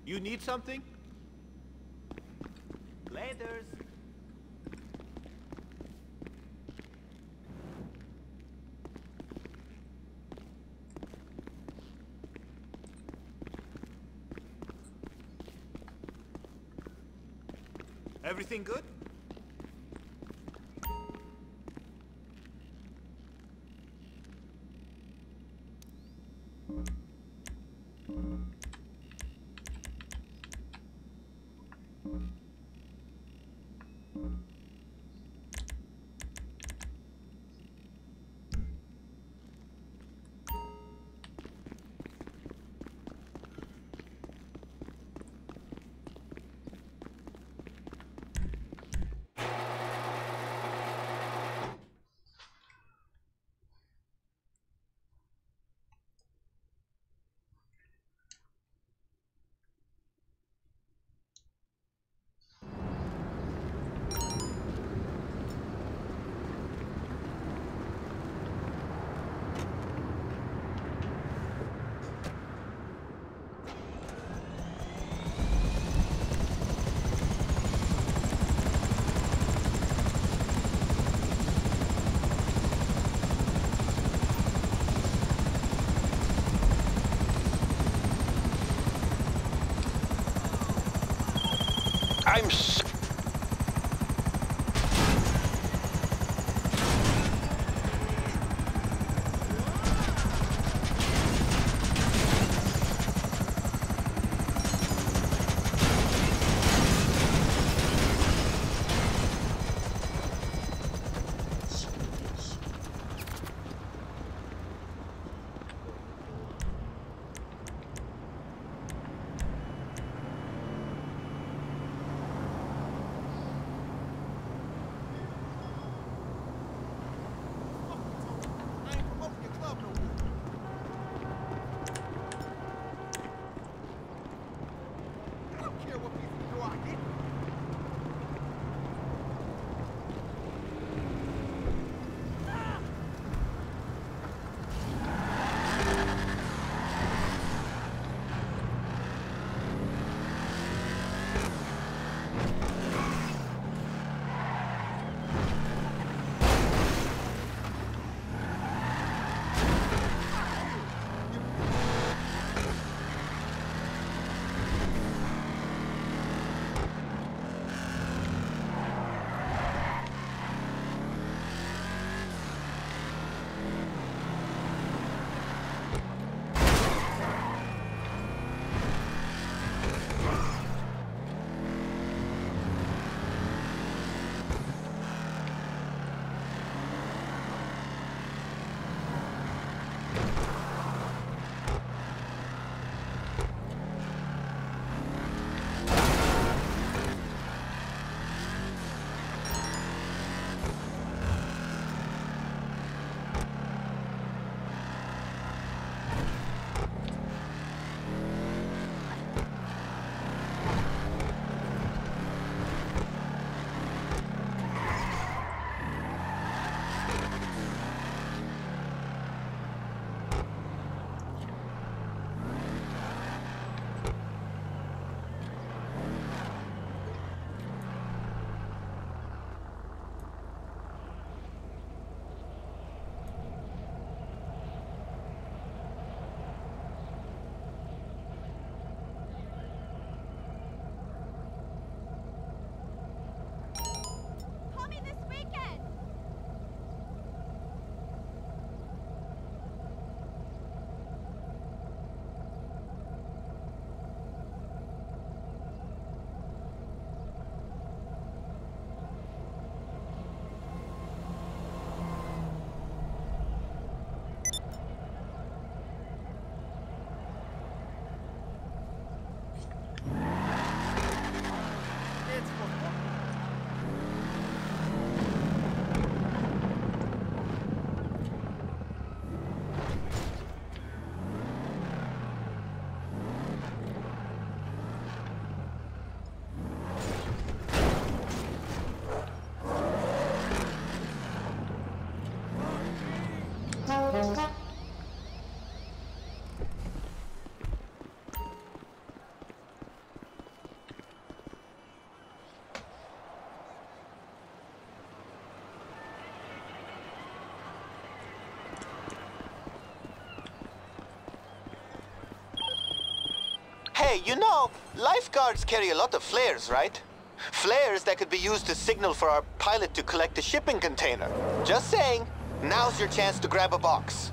You need something? Laters. Everything good? I'm s- Hey, you know, lifeguards carry a lot of flares, right? Flares that could be used to signal for our pilot to collect a shipping container. Just saying, now's your chance to grab a box.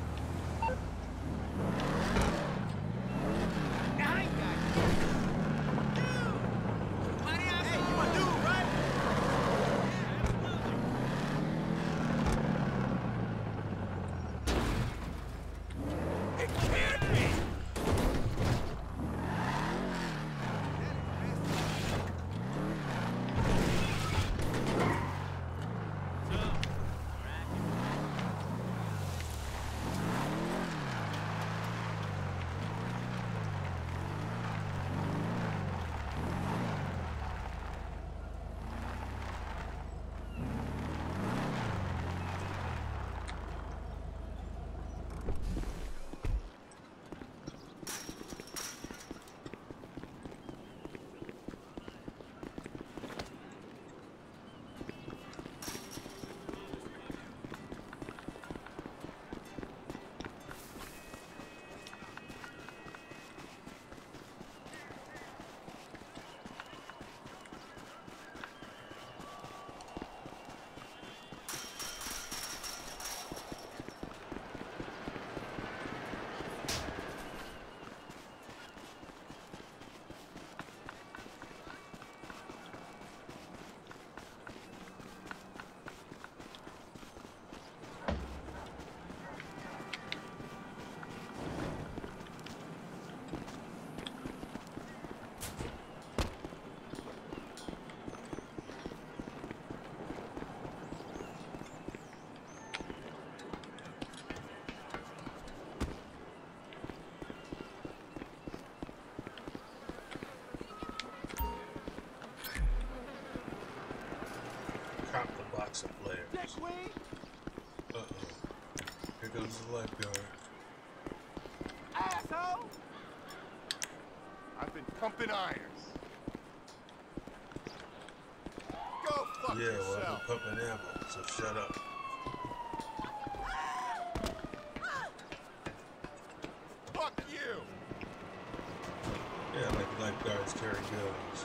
Cop the box of flares. Uh-oh. Here goes the lifeguard. Asshole! I've been pumping irons. Go fuck Yeah, well, yourself. I've been pumping ammo, so shut up. Fuck you. Yeah, like lifeguards carry guns.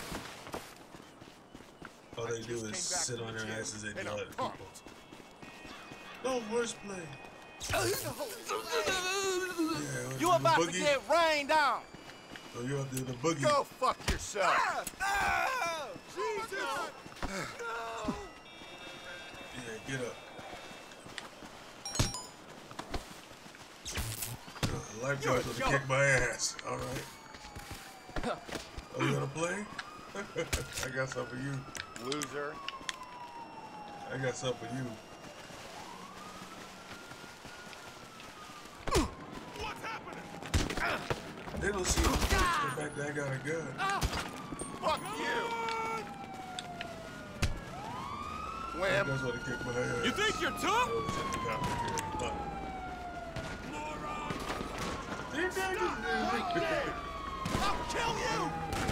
All they do is sit on their asses and yell at people. No horseplay. Yeah, You about to boogie? get rained on! Oh, you want to do the boogie? Go fuck yourself. Ah! Jesus! No! Yeah, get up. Uh, lifeguard's gonna kick my ass. All right. Oh, you gonna play? I got something for you. Loser. I got something for you. What's happening? They don't see the fact that I got a gun. Fuck you. Wham. That's what kicked my ass. You think you're tough? Oh, shit, the cop is here. Fuck. I'll kill you!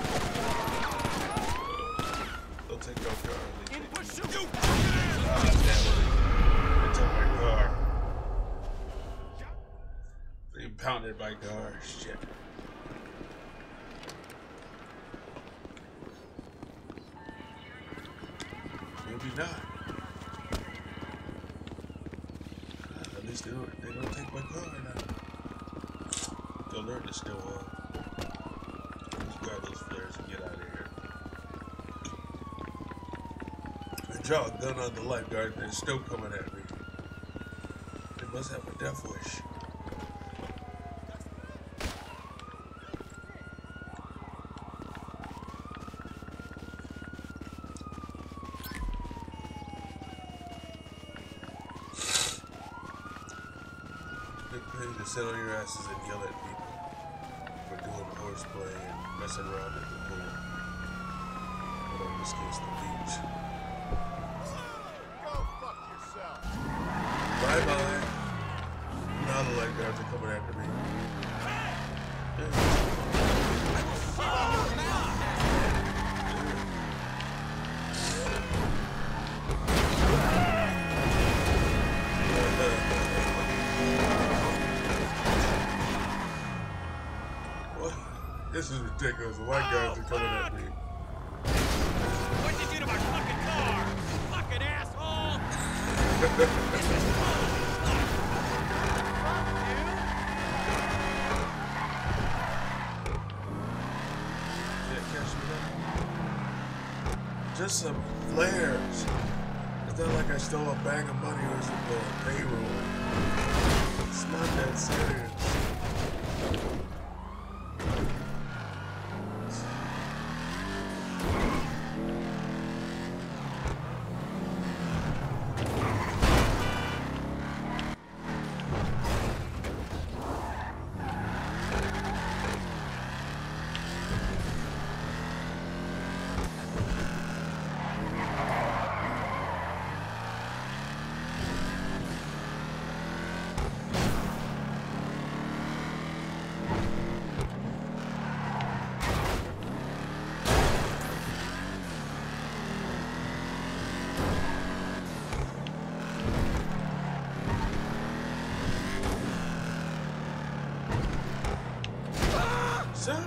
Don't take your car. They In take pursuit! you. Ah, damn it. They took my car. They pounded my car. Shit. Maybe not. Uh, at least they don't, they don't take my car now. The alert is still on. Let's grab those flares and get out of here. I draw a gun on the lifeguard and they're still coming at me. They must have a death wish. To sit on your asses and yell at people for doing horseplay and messing around at the pool. Or in this case, the beach. Go fuck yourself. Bye bye. Now the lifeguards are coming after me. What? This is ridiculous. The white guys are coming at me. What'd you do to my fucking car? Fucking asshole! This is wrong! Yeah, catch me up. Just some flares. It's not like I stole a bag of money or some uh, payroll. It's not that serious. Sorry.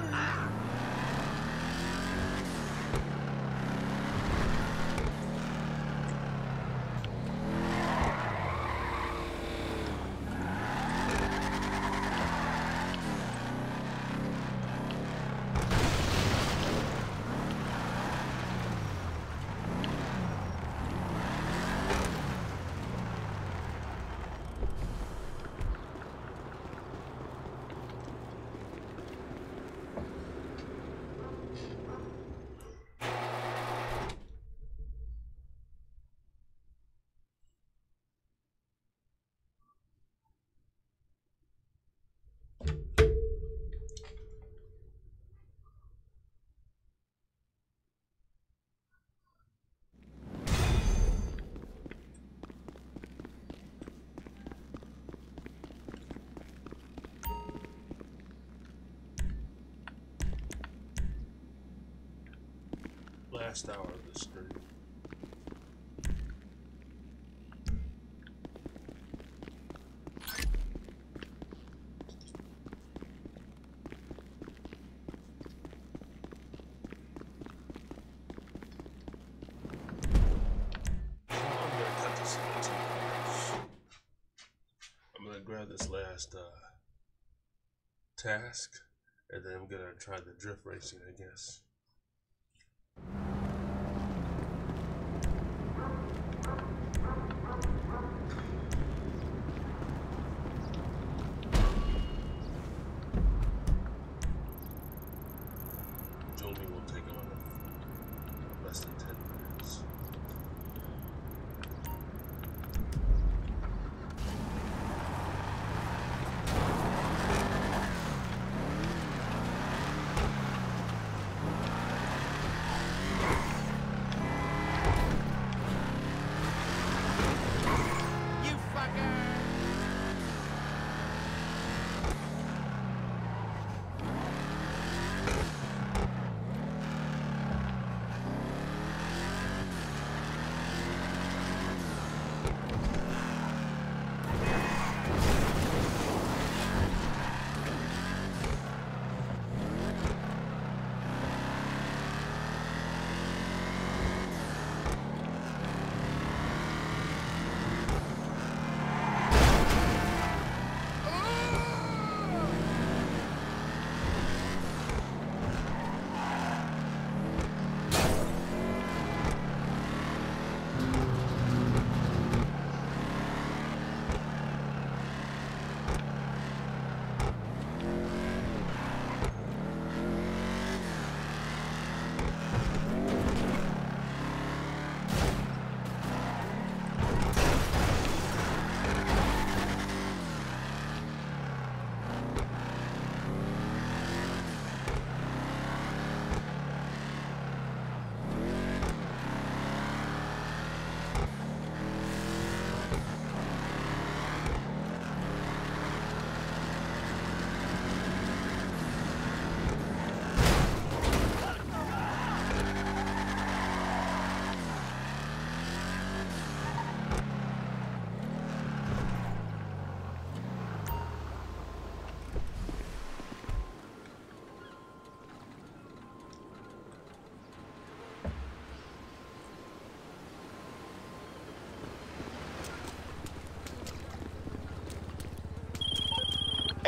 Last hour of the stream. I'm gonna cut this into I'm gonna grab this last uh, task, and then I'm gonna try the drift racing, I guess. Jolie will take about less than ten minutes.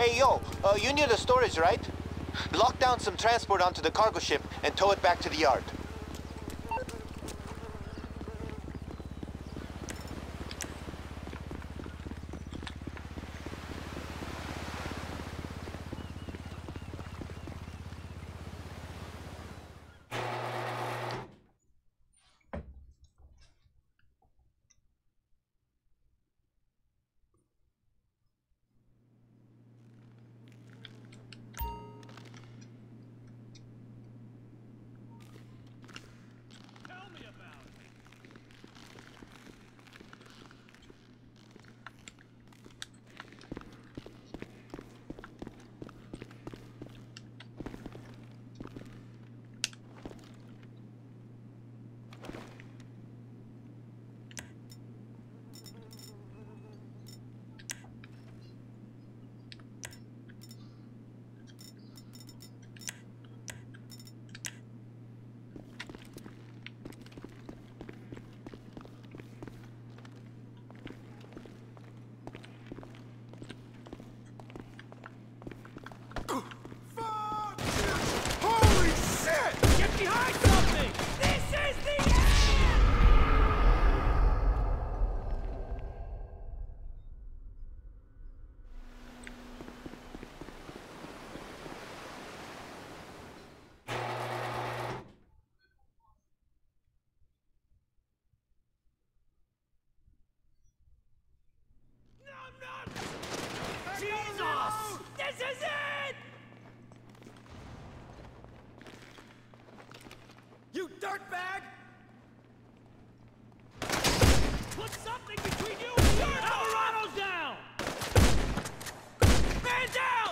Hey, yo, uh, you near the storage, right? Lock down some transport onto the cargo ship and tow it back to the yard. Tell me about it. Holy shit! Get behind something! This is the end! No, no! Jesus! This is it! You dirtbag! Put something between you and your Alvarado's down! Man down!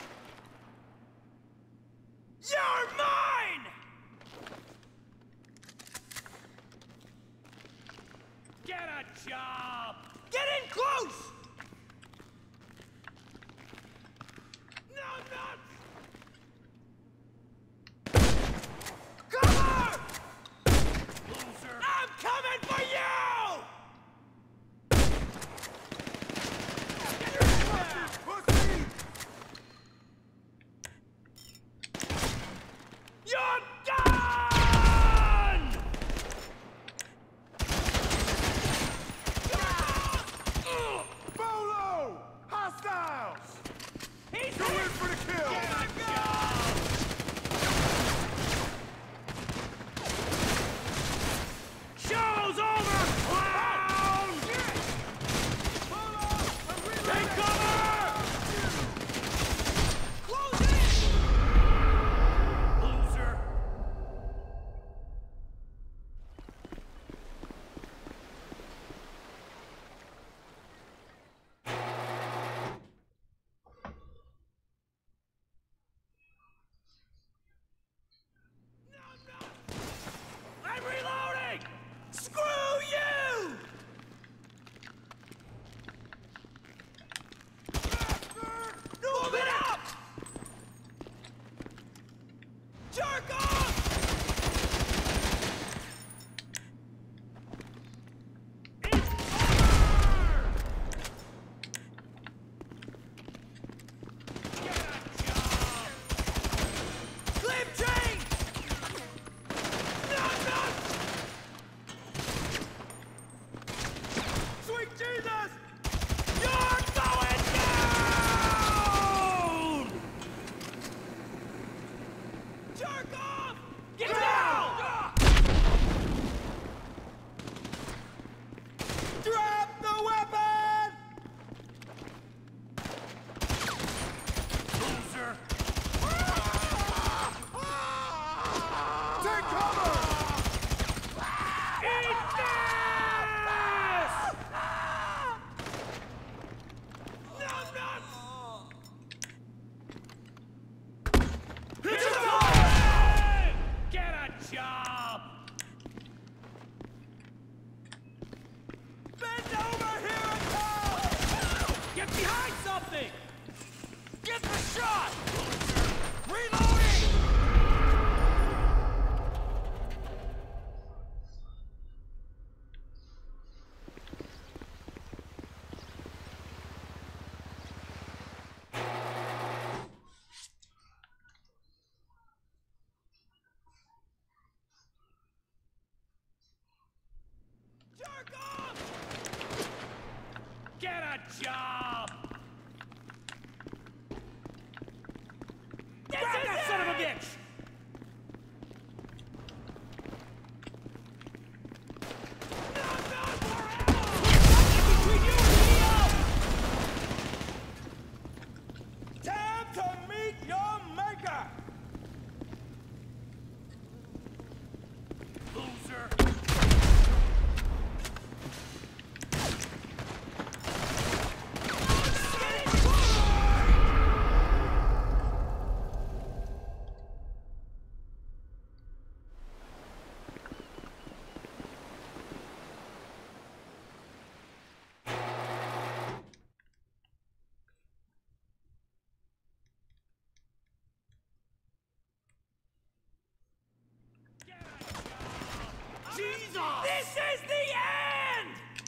You're mine! Get a job! Get in close! No, no! Cover! Loser! I'm coming for you! Get your head down! Pussy! You're done! Bolo! Hostiles! He's Go in for the kill! Get a job! Show's over, clown! Take cover! Close in! Loser! job! Grab that son of a bitch! Time to meet your maker! Loser! Jesus! This is the end!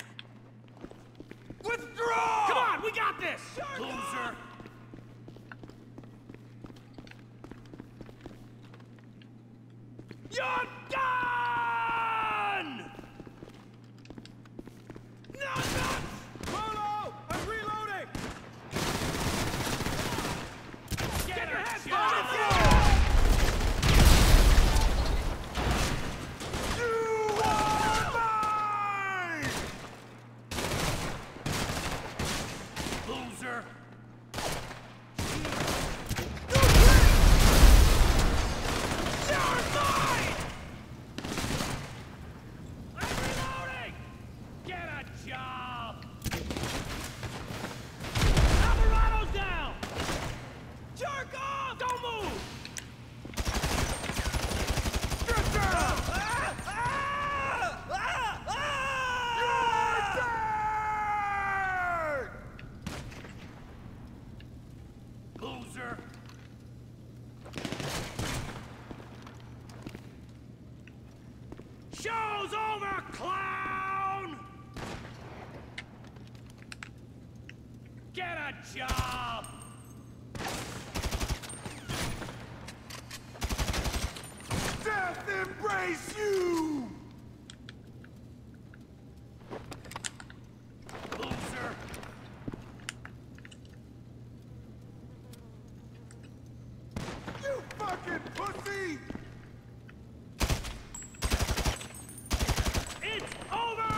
Withdraw! Come on, we got this! Loser! You're done! No, no! Polo! I'm reloading! Get your head down! Loser! You're mine! I'm reloading! Get a job! Alvarado's down! Jerk off! Don't move! Get down! Ah! Ah! Ah! Ah! Loser! Show's over, clown! Get a job! Death embrace you! Loser! You fucking pussy! It's over!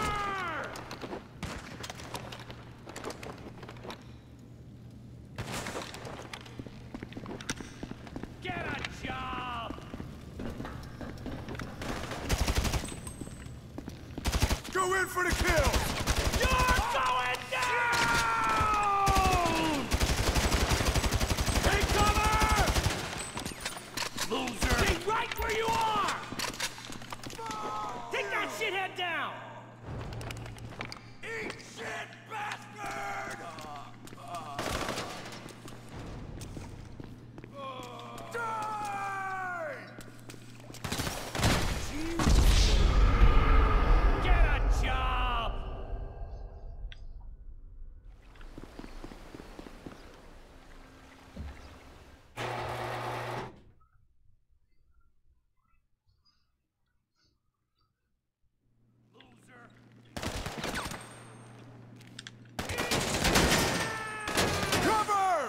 Get a job! Go in for the kill! You're going down! Take cover! Loser! Stay right where you are! Take that shithead down! Eat shit, bastard! Die! Get a job! Loser! Cover!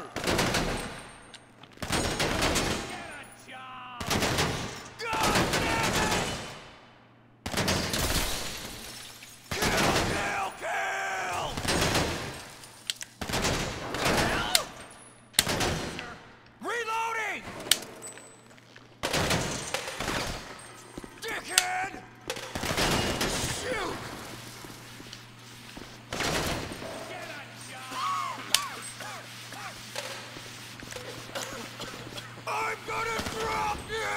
Get a job! God damn it! Kill, kill, kill! Reloading! Dickhead! Shoot! Get a job! I'm gonna drop you!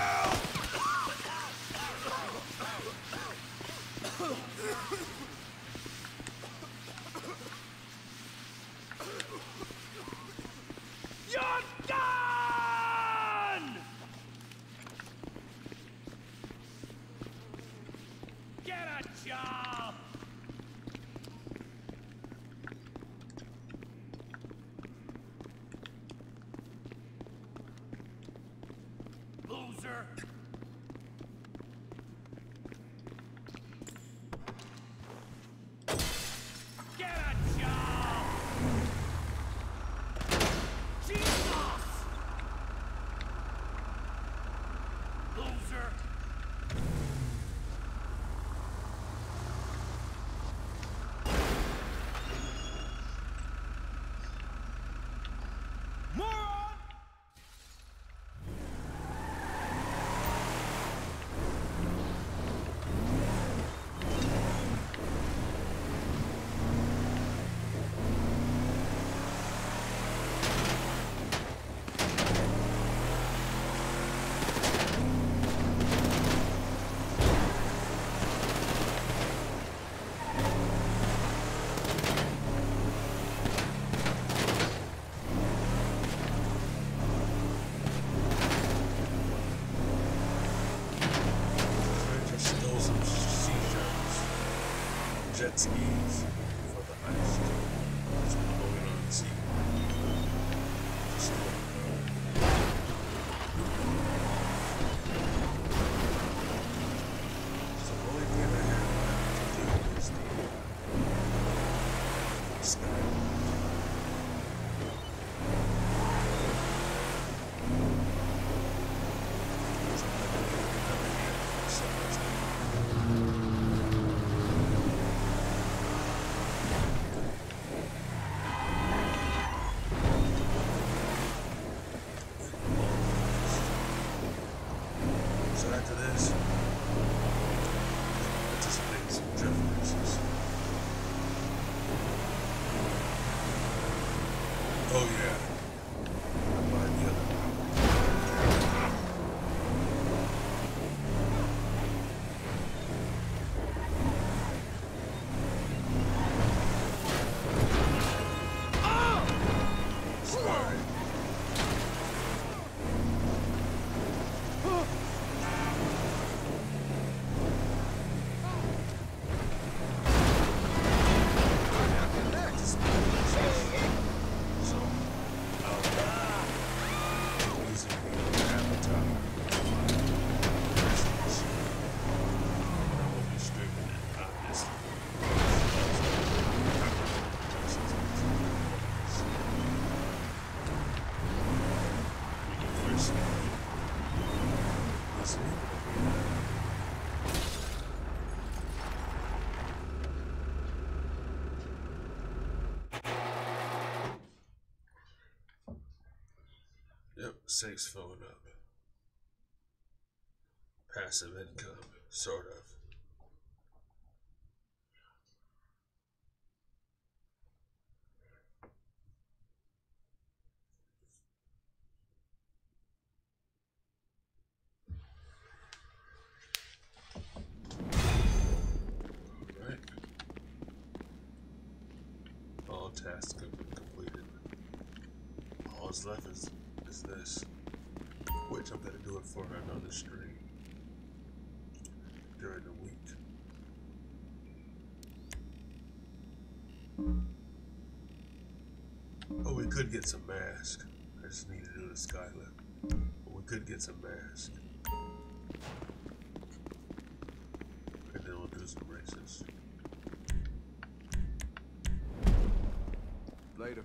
You're done! Get a job! Loser! Get a job! jet skis for the ice. That's what I'm going on to see. Just, so the only thing I have to do is the sky. So after this, participate in some drift races. Oh yeah. By the other. Sorry. So, I'll be using the avatar presence. I will be streaming it, obviously. First, listening. Yep, six phone up. Passive income, sort of. Alright. All tasks have been completed. All that's left is, is this. Which I'm gonna do it for another stream during the week. Oh, we could get some masks. I just need to do the skylift. But we could get some masks. And then we'll do some races. Later.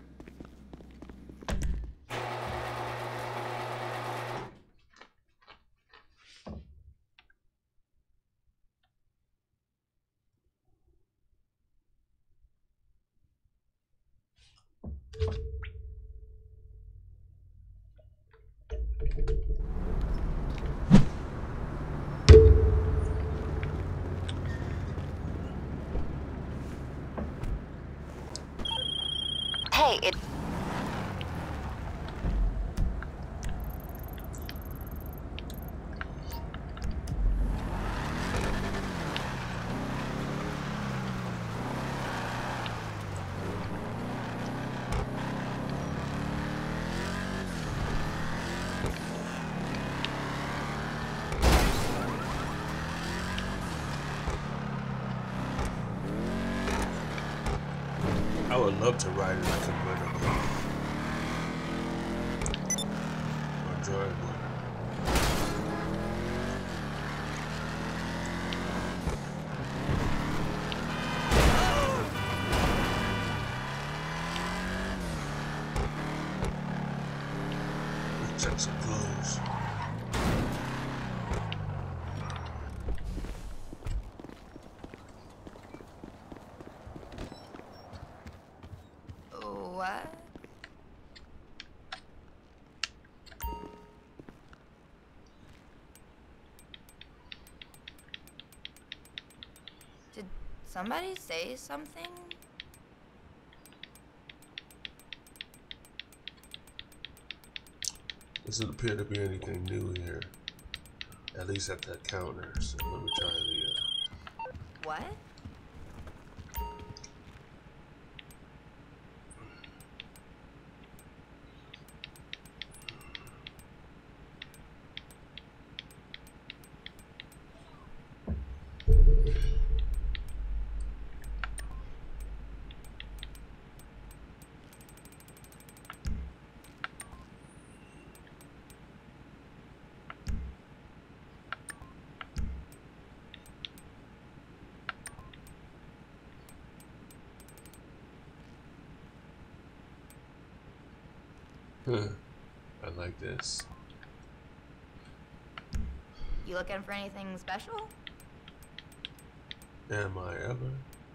Hey, it... I would love to ride in a convertible. Or drive one. Let's check some clothes. What? Did somebody say something? Doesn't appear to be anything new here. At least at that counter. So let me try the uh... What? I like this. You looking for anything special? Am I ever?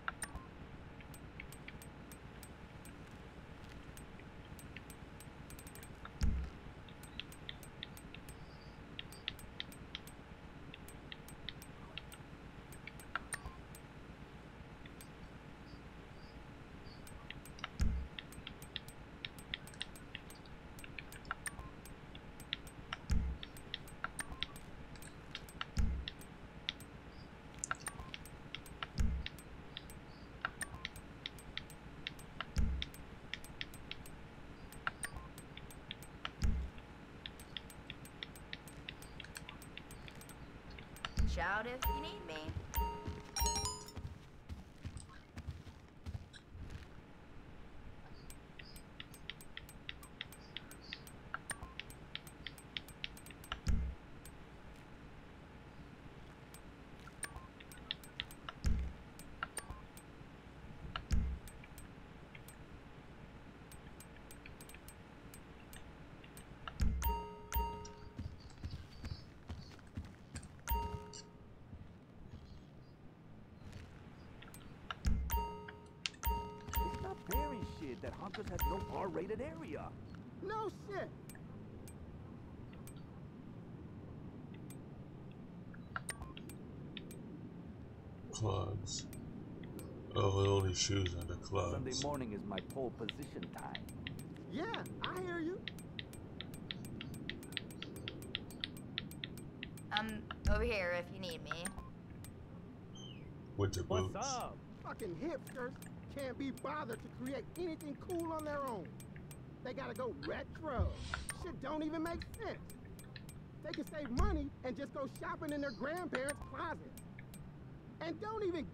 Shout if you need me. That Hunkers has no R-rated area. No shit. Clubs. Oh, the only shoes are the clubs. Sunday morning is my pole position time. Yeah, I hear you. I'm over here if you need me. Winter boots. What's up? Fucking hipsters can't be bothered to create anything cool on their own. They gotta go retro. Shit don't even make sense. They can save money and just go shopping in their grandparents' closet. And don't even...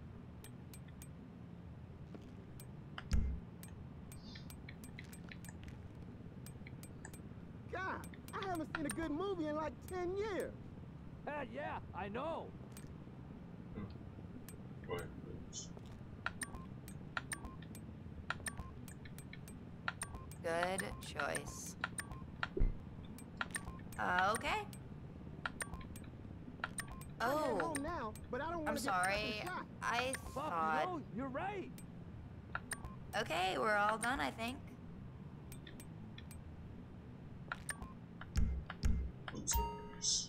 God, I haven't seen a good movie in like ten years. Uh, yeah, I know. Right. Good choice. Uh, okay. I'm Oh, home now, but I don't I'm want to sorry. Shot. I Fuck, thought... no, you're right. Okay, we're all done, I think. Oops.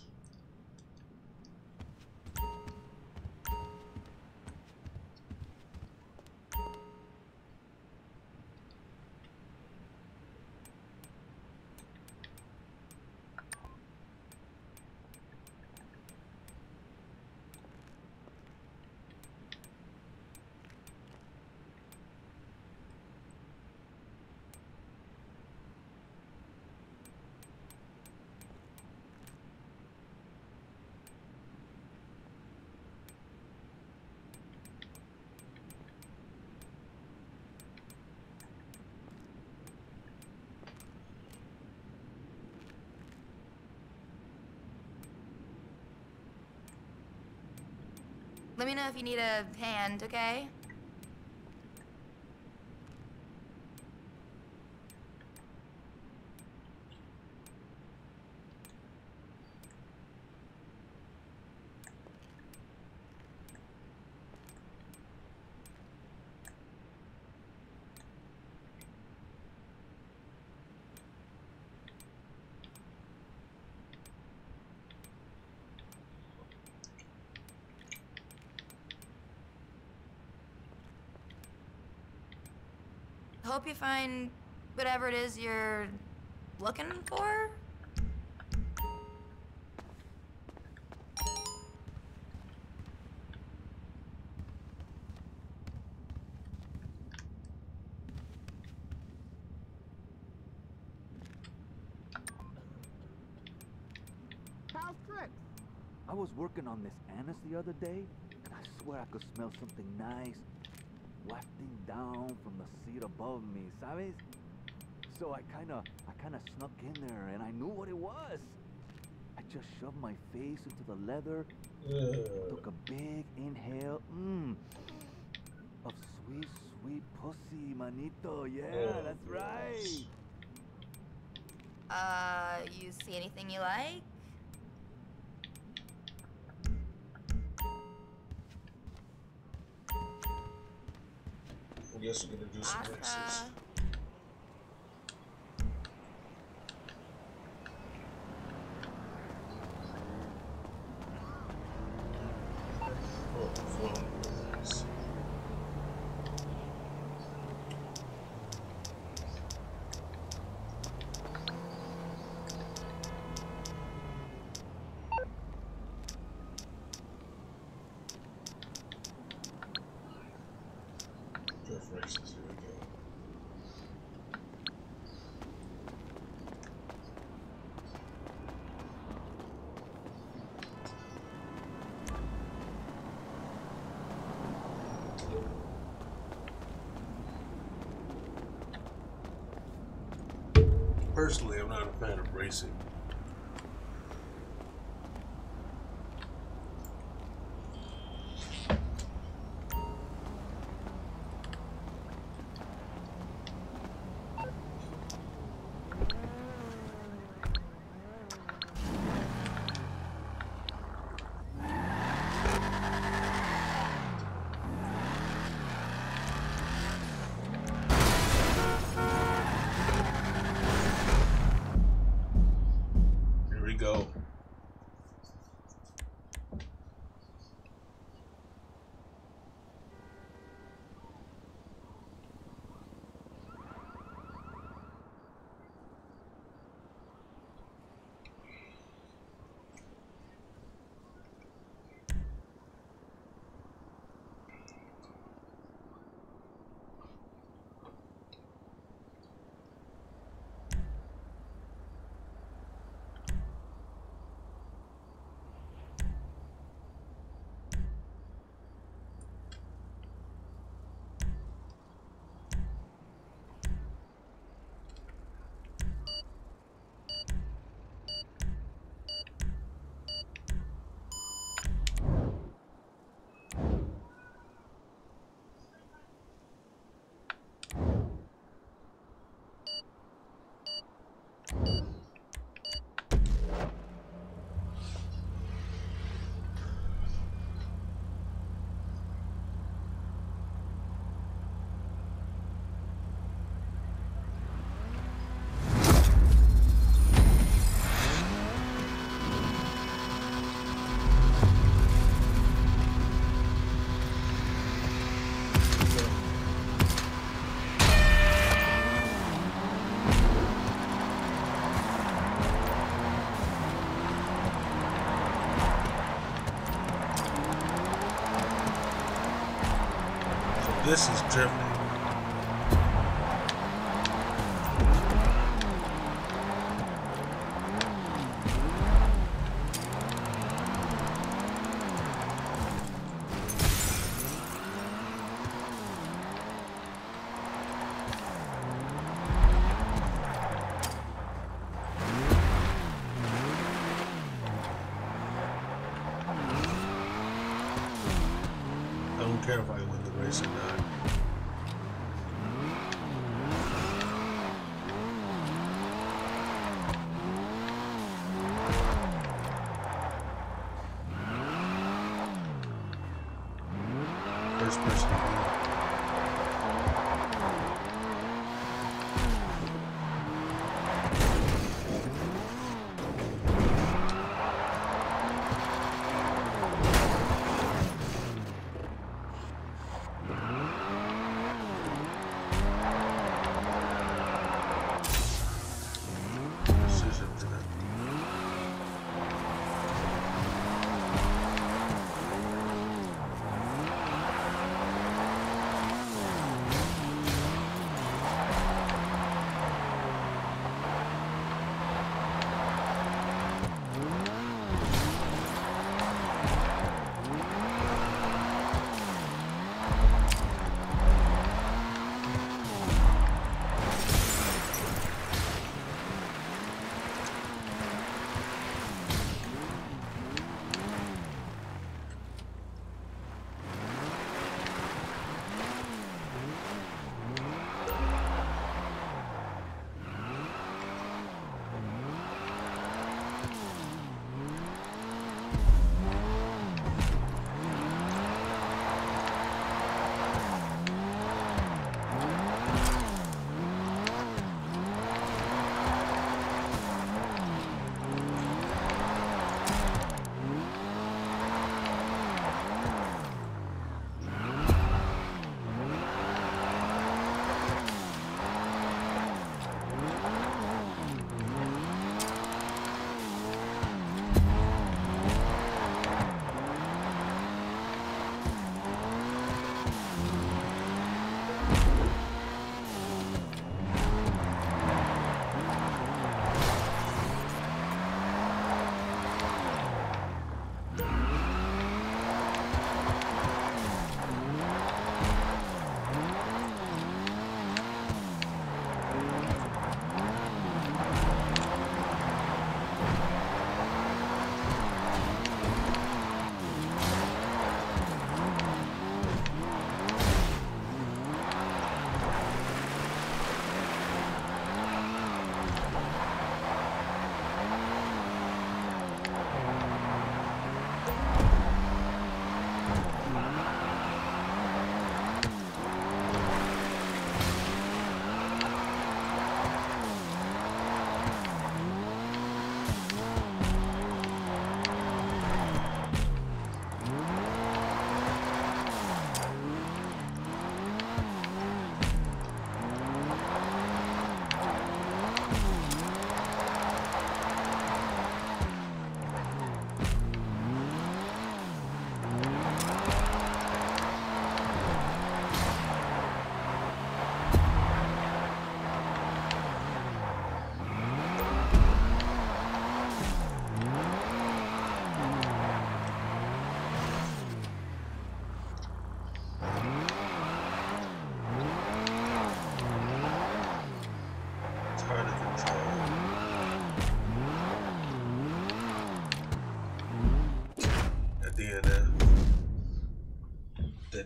Let me know if you need a hand, okay? Hope you find whatever it is you're looking for. How's tricks? I was working on this anise the other day, and I swear I could smell something nice wafting down from the seat above me, ¿sabes? So I kinda, I kinda snuck in there, and I knew what it was. I just shoved my face into the leather, Ugh. took a big inhale, mmm, of sweet, sweet pussy, manito. Yeah, Oh, that's right. Uh, you see anything you like? I guess we're gonna do some races. Races, here we go. Personally, I'm not a fan of racing. Go. This is drifting. I don't care if I win the race or not. First person.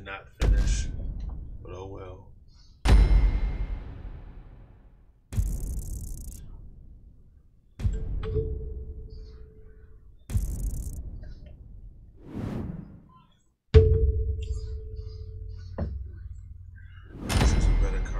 not finish, but oh well. This is a better card.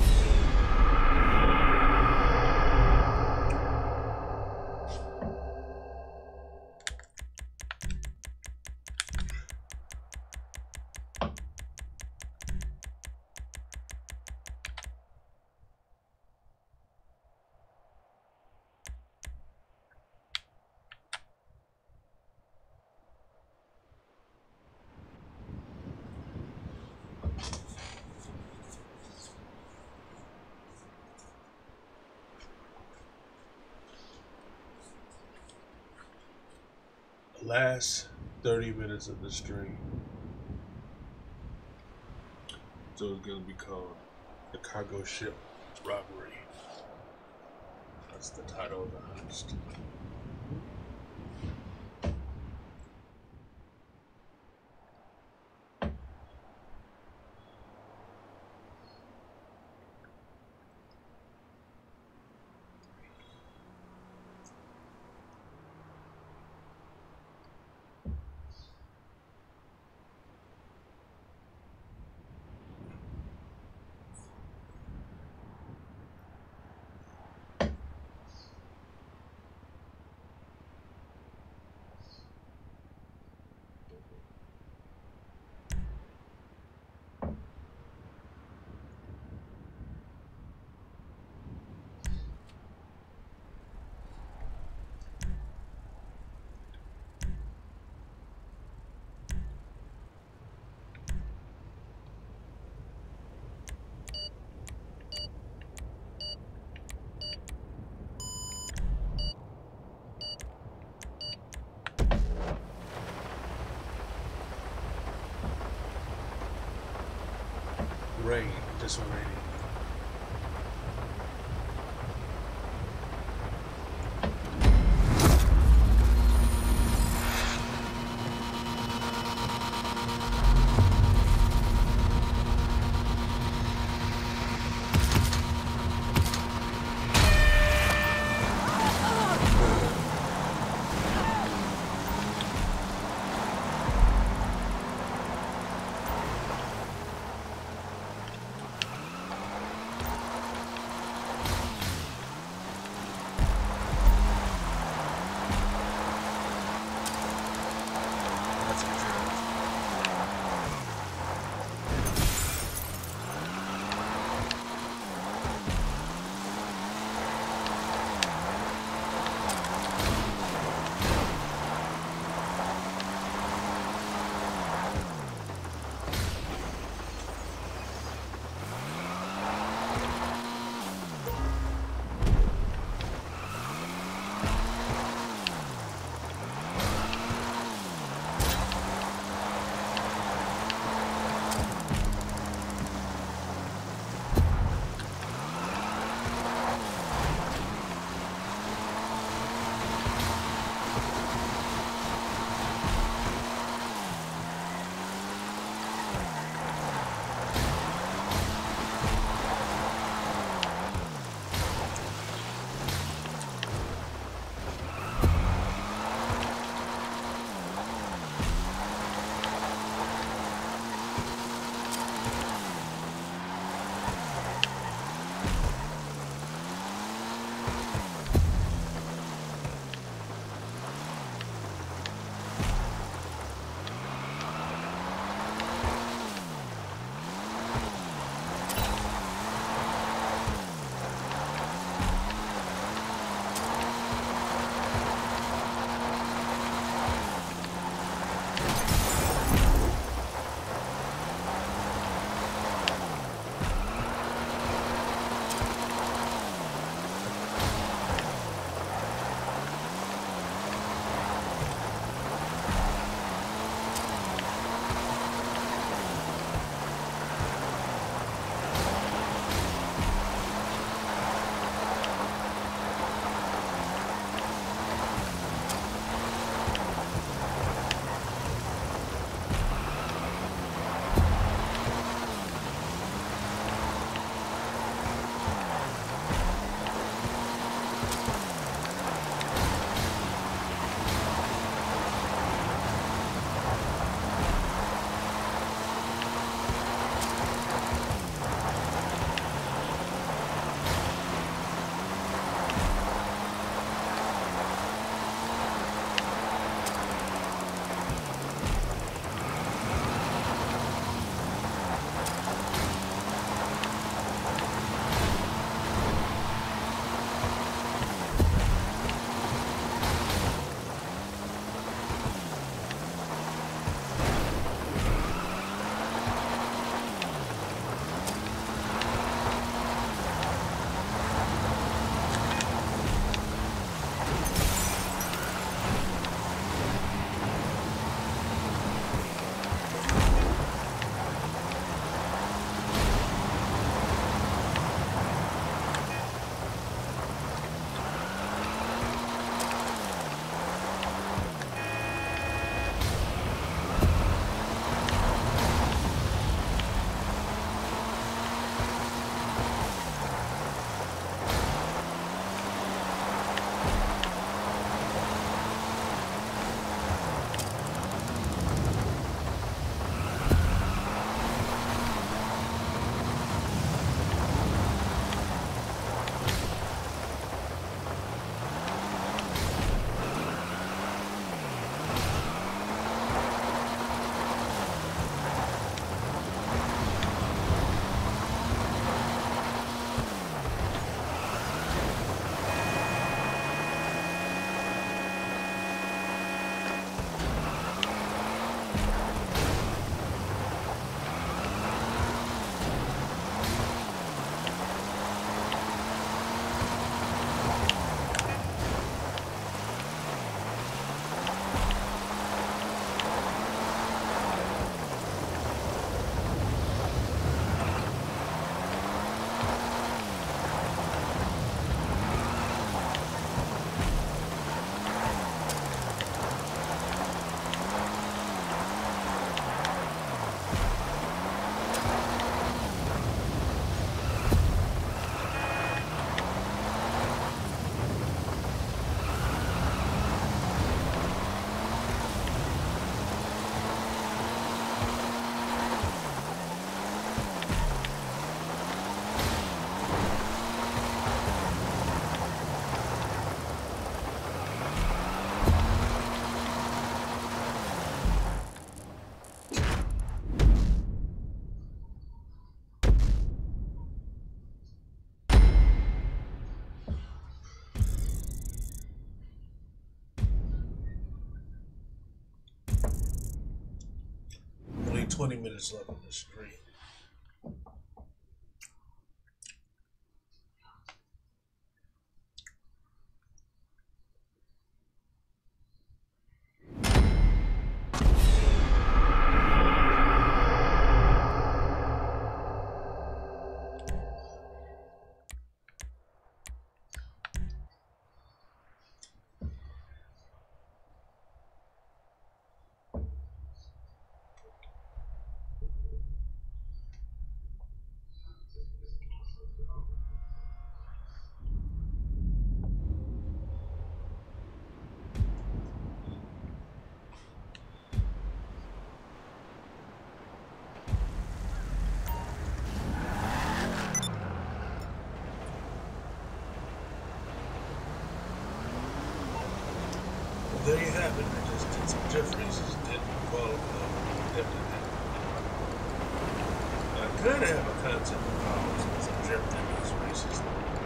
Last thirty minutes of the stream. So it's gonna be called The Cargo Ship Robbery. That's the title of the host. Rain, just raining. twenty minutes left on the stream. There you have it. I just did some drift races. Didn't qualify. Definitely. I kind of have a concept of how I'm supposed to drift in these races.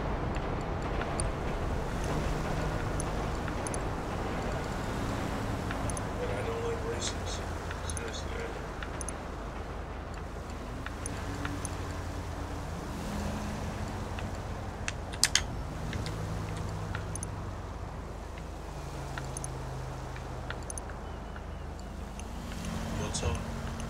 But I don't like races. Seriously, I don't. What's up?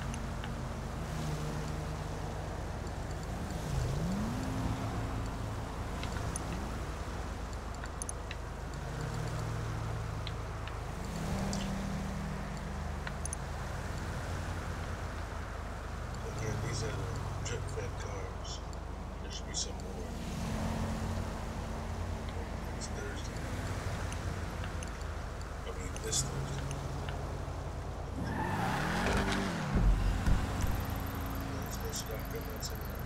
Again, these are the drip fed cars. There should be some more. It's Thursday. I mean, this Thursday. There's no stock in that somewhere.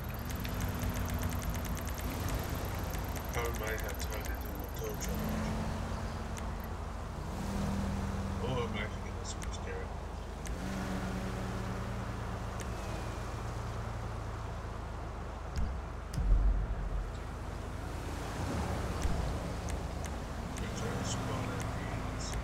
Probably might have time to do a tow truck. Or I'm actually going to switch there. Return spawn at means.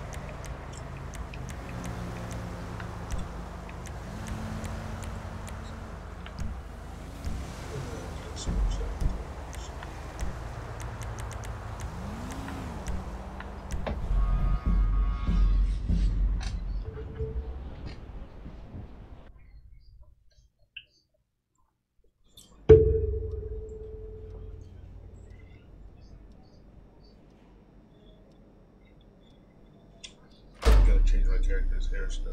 Gotta change my character's hairstyle.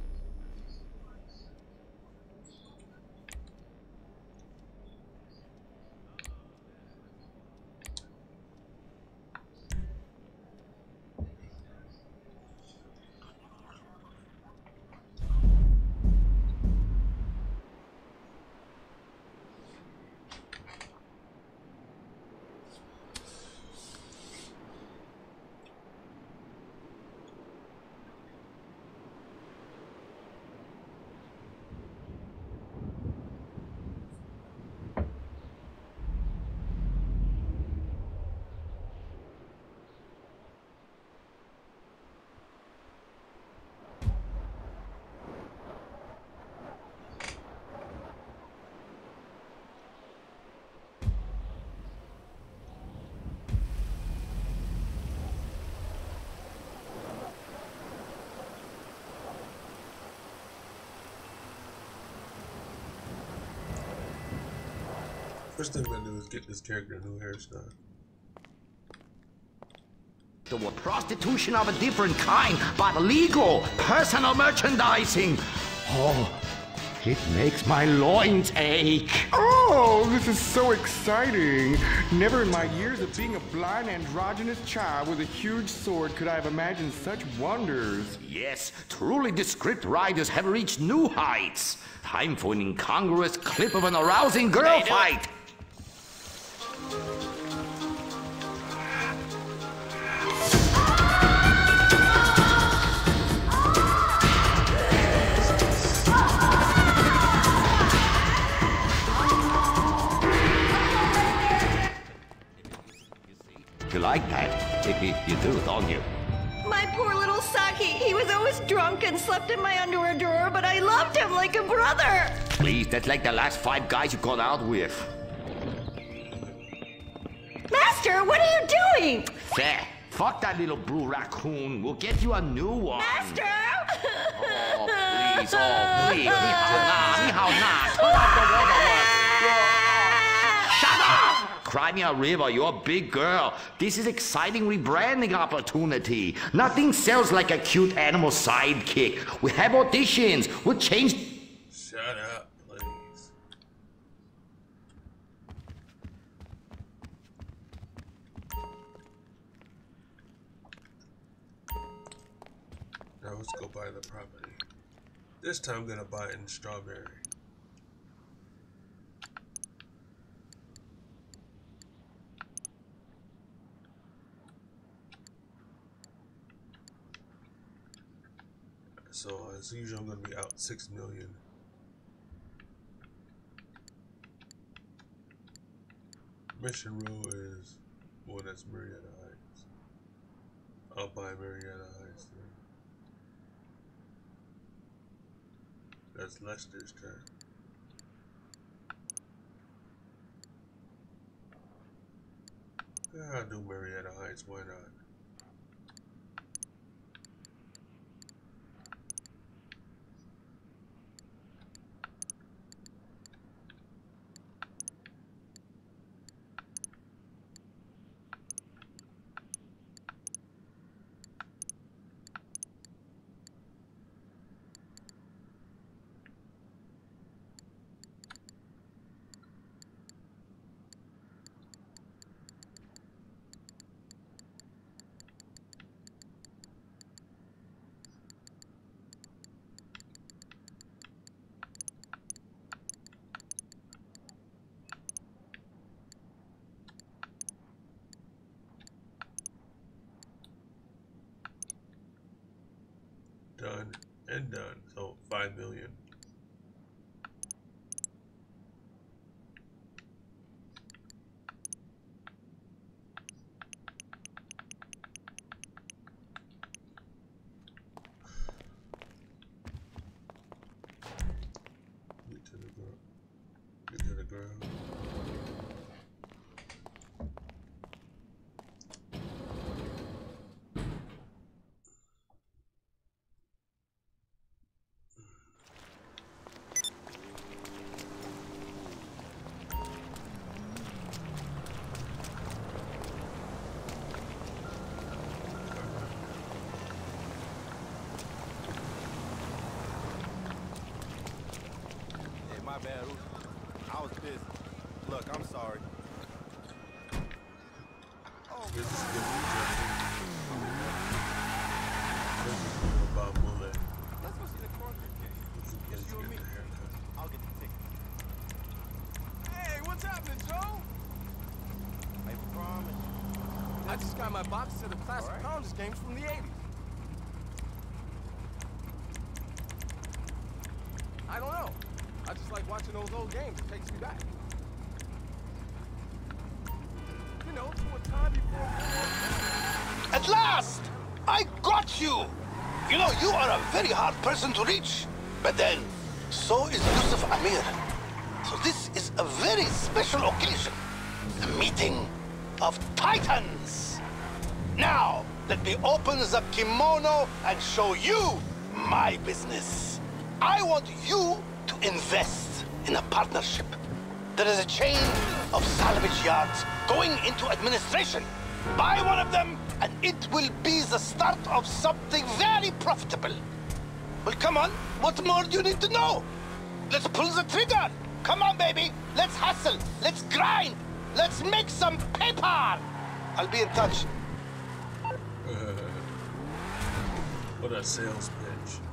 First thing I'm gonna do is get this character a new hairstyle. To a prostitution of a different kind, but legal, personal merchandising. Oh, it makes my loins ache. Oh, this is so exciting. Never in my years of being a blind androgynous child with a huge sword could I have imagined such wonders. Yes, truly the script writers have reached new heights. Time for an incongruous clip of an arousing girl fight. You like that? You do, don't you? My my poor little Saki. He was always drunk and slept in my underwear drawer, but I loved him like a brother. Please, that's like the last five guys you got out with. Master, what are you doing? Fair. Fuck that little blue raccoon. We'll get you a new one. Master! Oh, please. Oh, please. Ni hao na. Ni hao na. Turn off the waterworks. Shut up! Cry me a river. You're a big girl. This is exciting rebranding opportunity. Nothing sells like a cute animal sidekick. We have auditions. We'll change... Shut up, please. Now let's go buy the property. This time I'm gonna buy it in Strawberry. So as usual, I'm gonna be out six million. Mission Row is well, that's Marietta Heights. I'll buy Marietta Heights then. That's Lester's turn. Yeah, I'll do Marietta Heights, why not? Done and done. So five million. Get to the ground. Get to the ground. My bad. I was busy. Look, I'm sorry. Oh, this is good. This is good about Mullet. Let's go see the corporate game. Just you and me. I'll get the ticket. Hey, what's happening, Joe? I promise. I just got my box set of classic right. Congress games from the eighties. I don't know. I just like watching those old games. It takes me back. You know, to a time before... At last! I got you! You know, you are a very hard person to reach. But then, so is Yusuf Amir. So this is a very special occasion. A meeting of titans. Now, let me open the kimono and show you my business. I want you to invest in a partnership. There is a chain of salvage yards going into administration. Buy one of them, and it will be the start of something very profitable. Well, come on. What more do you need to know? Let's pull the trigger. Come on, baby. Let's hustle. Let's grind. Let's make some paper. I'll be in touch. Uh, what a sales pitch.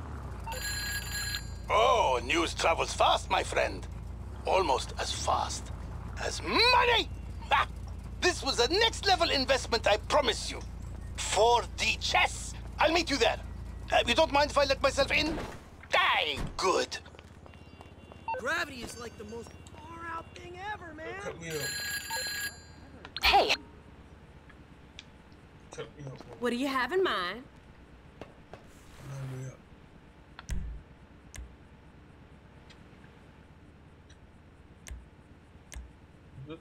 Oh, news travels fast, my friend. Almost as fast as money! Ha! This was a next-level investment, I promise you. four D chess. I'll meet you there. Uh, you don't mind if I let myself in? Aye, good. Gravity is like the most far-out thing ever, man. Cut me up. Hey. Cut me up. What do you have in mind?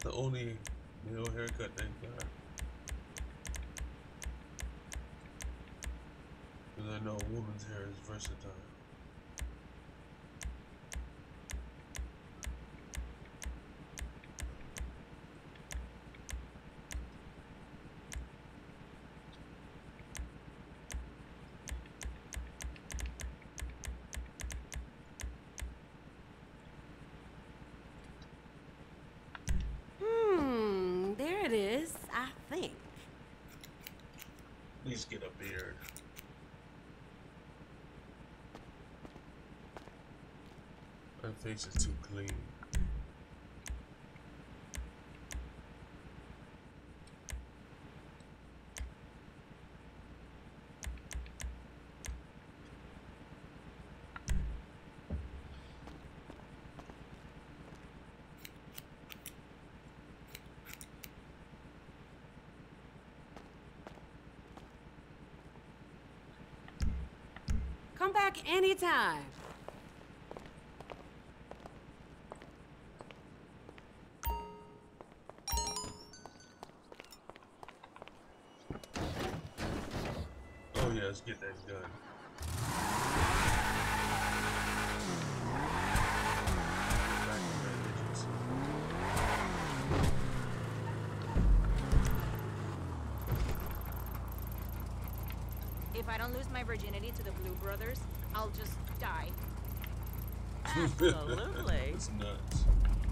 the only male haircut they've got. Because I know a woman's hair is versatile. Hmm, there it is, I think. At least get a beard. My face is too clean. Come back anytime. Oh yeah, let's get that gun. If I don't lose my virginity to the Blue Brothers, I'll just die. Absolutely. It's nuts.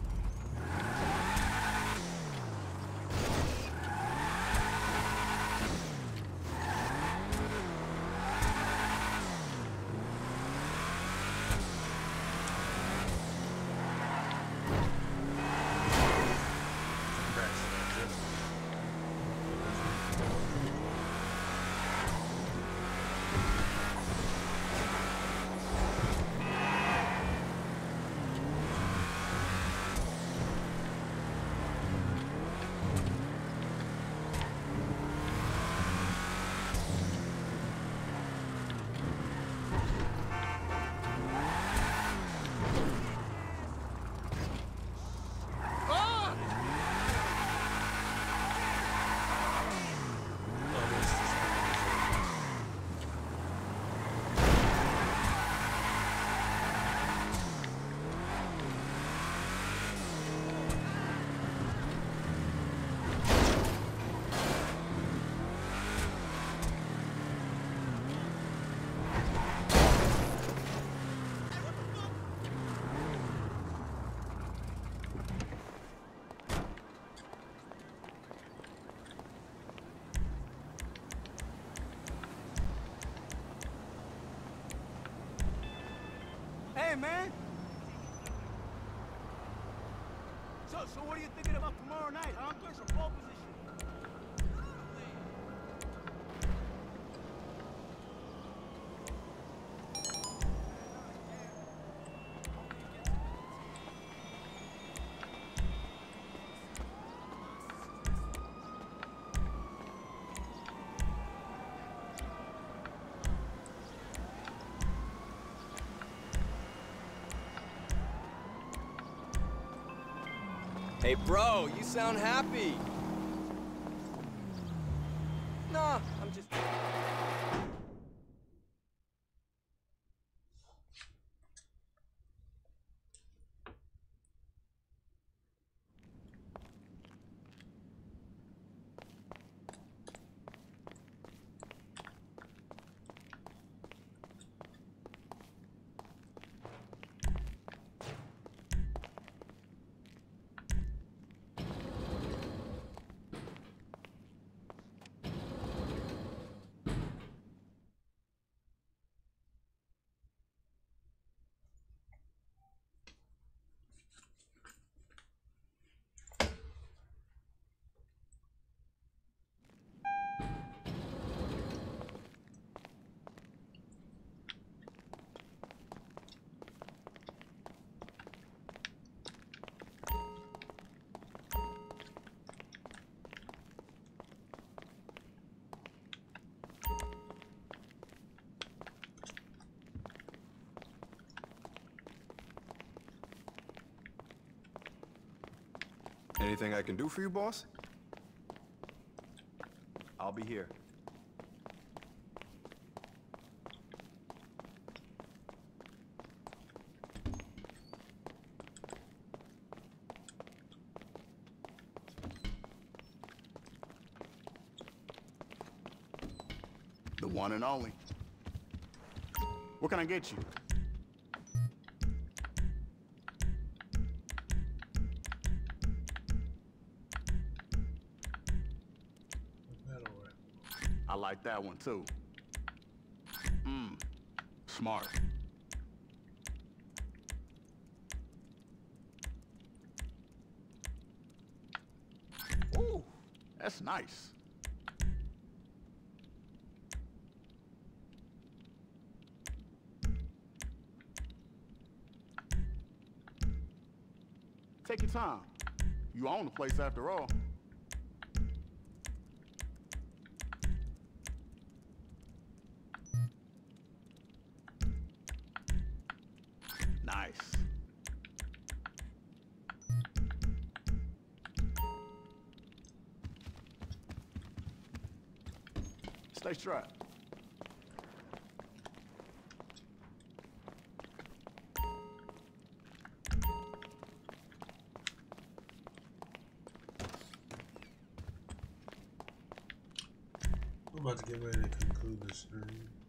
Hey, man! So, so what are you thinking about tomorrow night, huh? There's a pole position. Hey, bro, you sound happy. Nah, I'm just... Anything I can do for you, boss? I'll be here. The one and only. What can I get you? I like that one too. Mmm, smart. Ooh, that's nice. Take your time. You own the place after all. Nice. Stay strapped. I'm about to get ready to conclude this stream.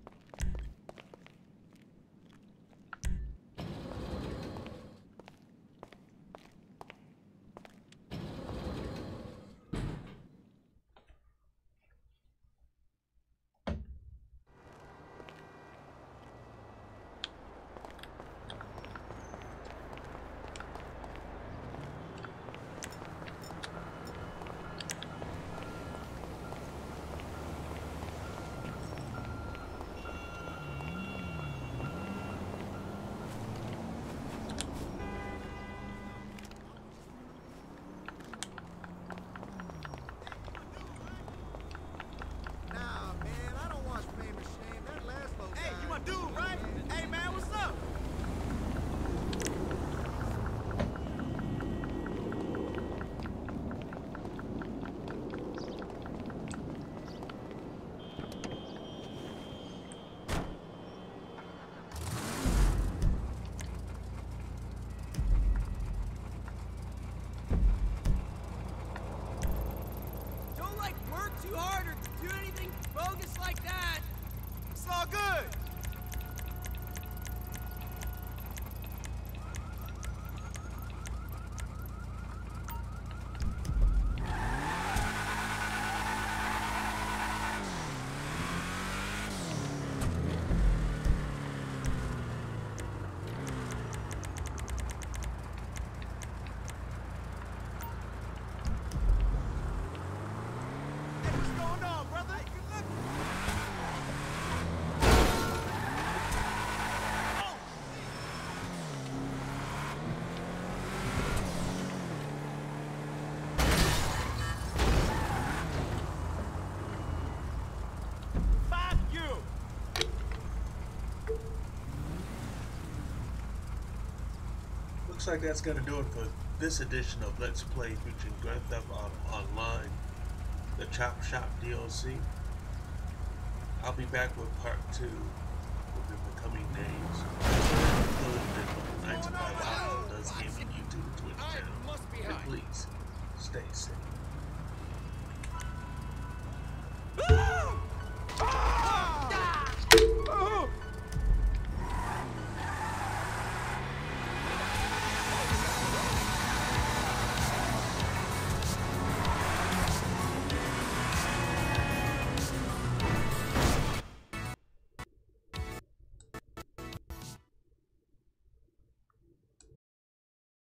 Too hard or do anything bogus like that. It's all good. Looks like that's gonna do it for this edition of Let's Play featuring Grand Theft Auto Online, the Chop Shop D L C. I'll be back with part two within the coming days. nine to five Outlaw does gaming YouTube and Twitch channel. And please, stay safe.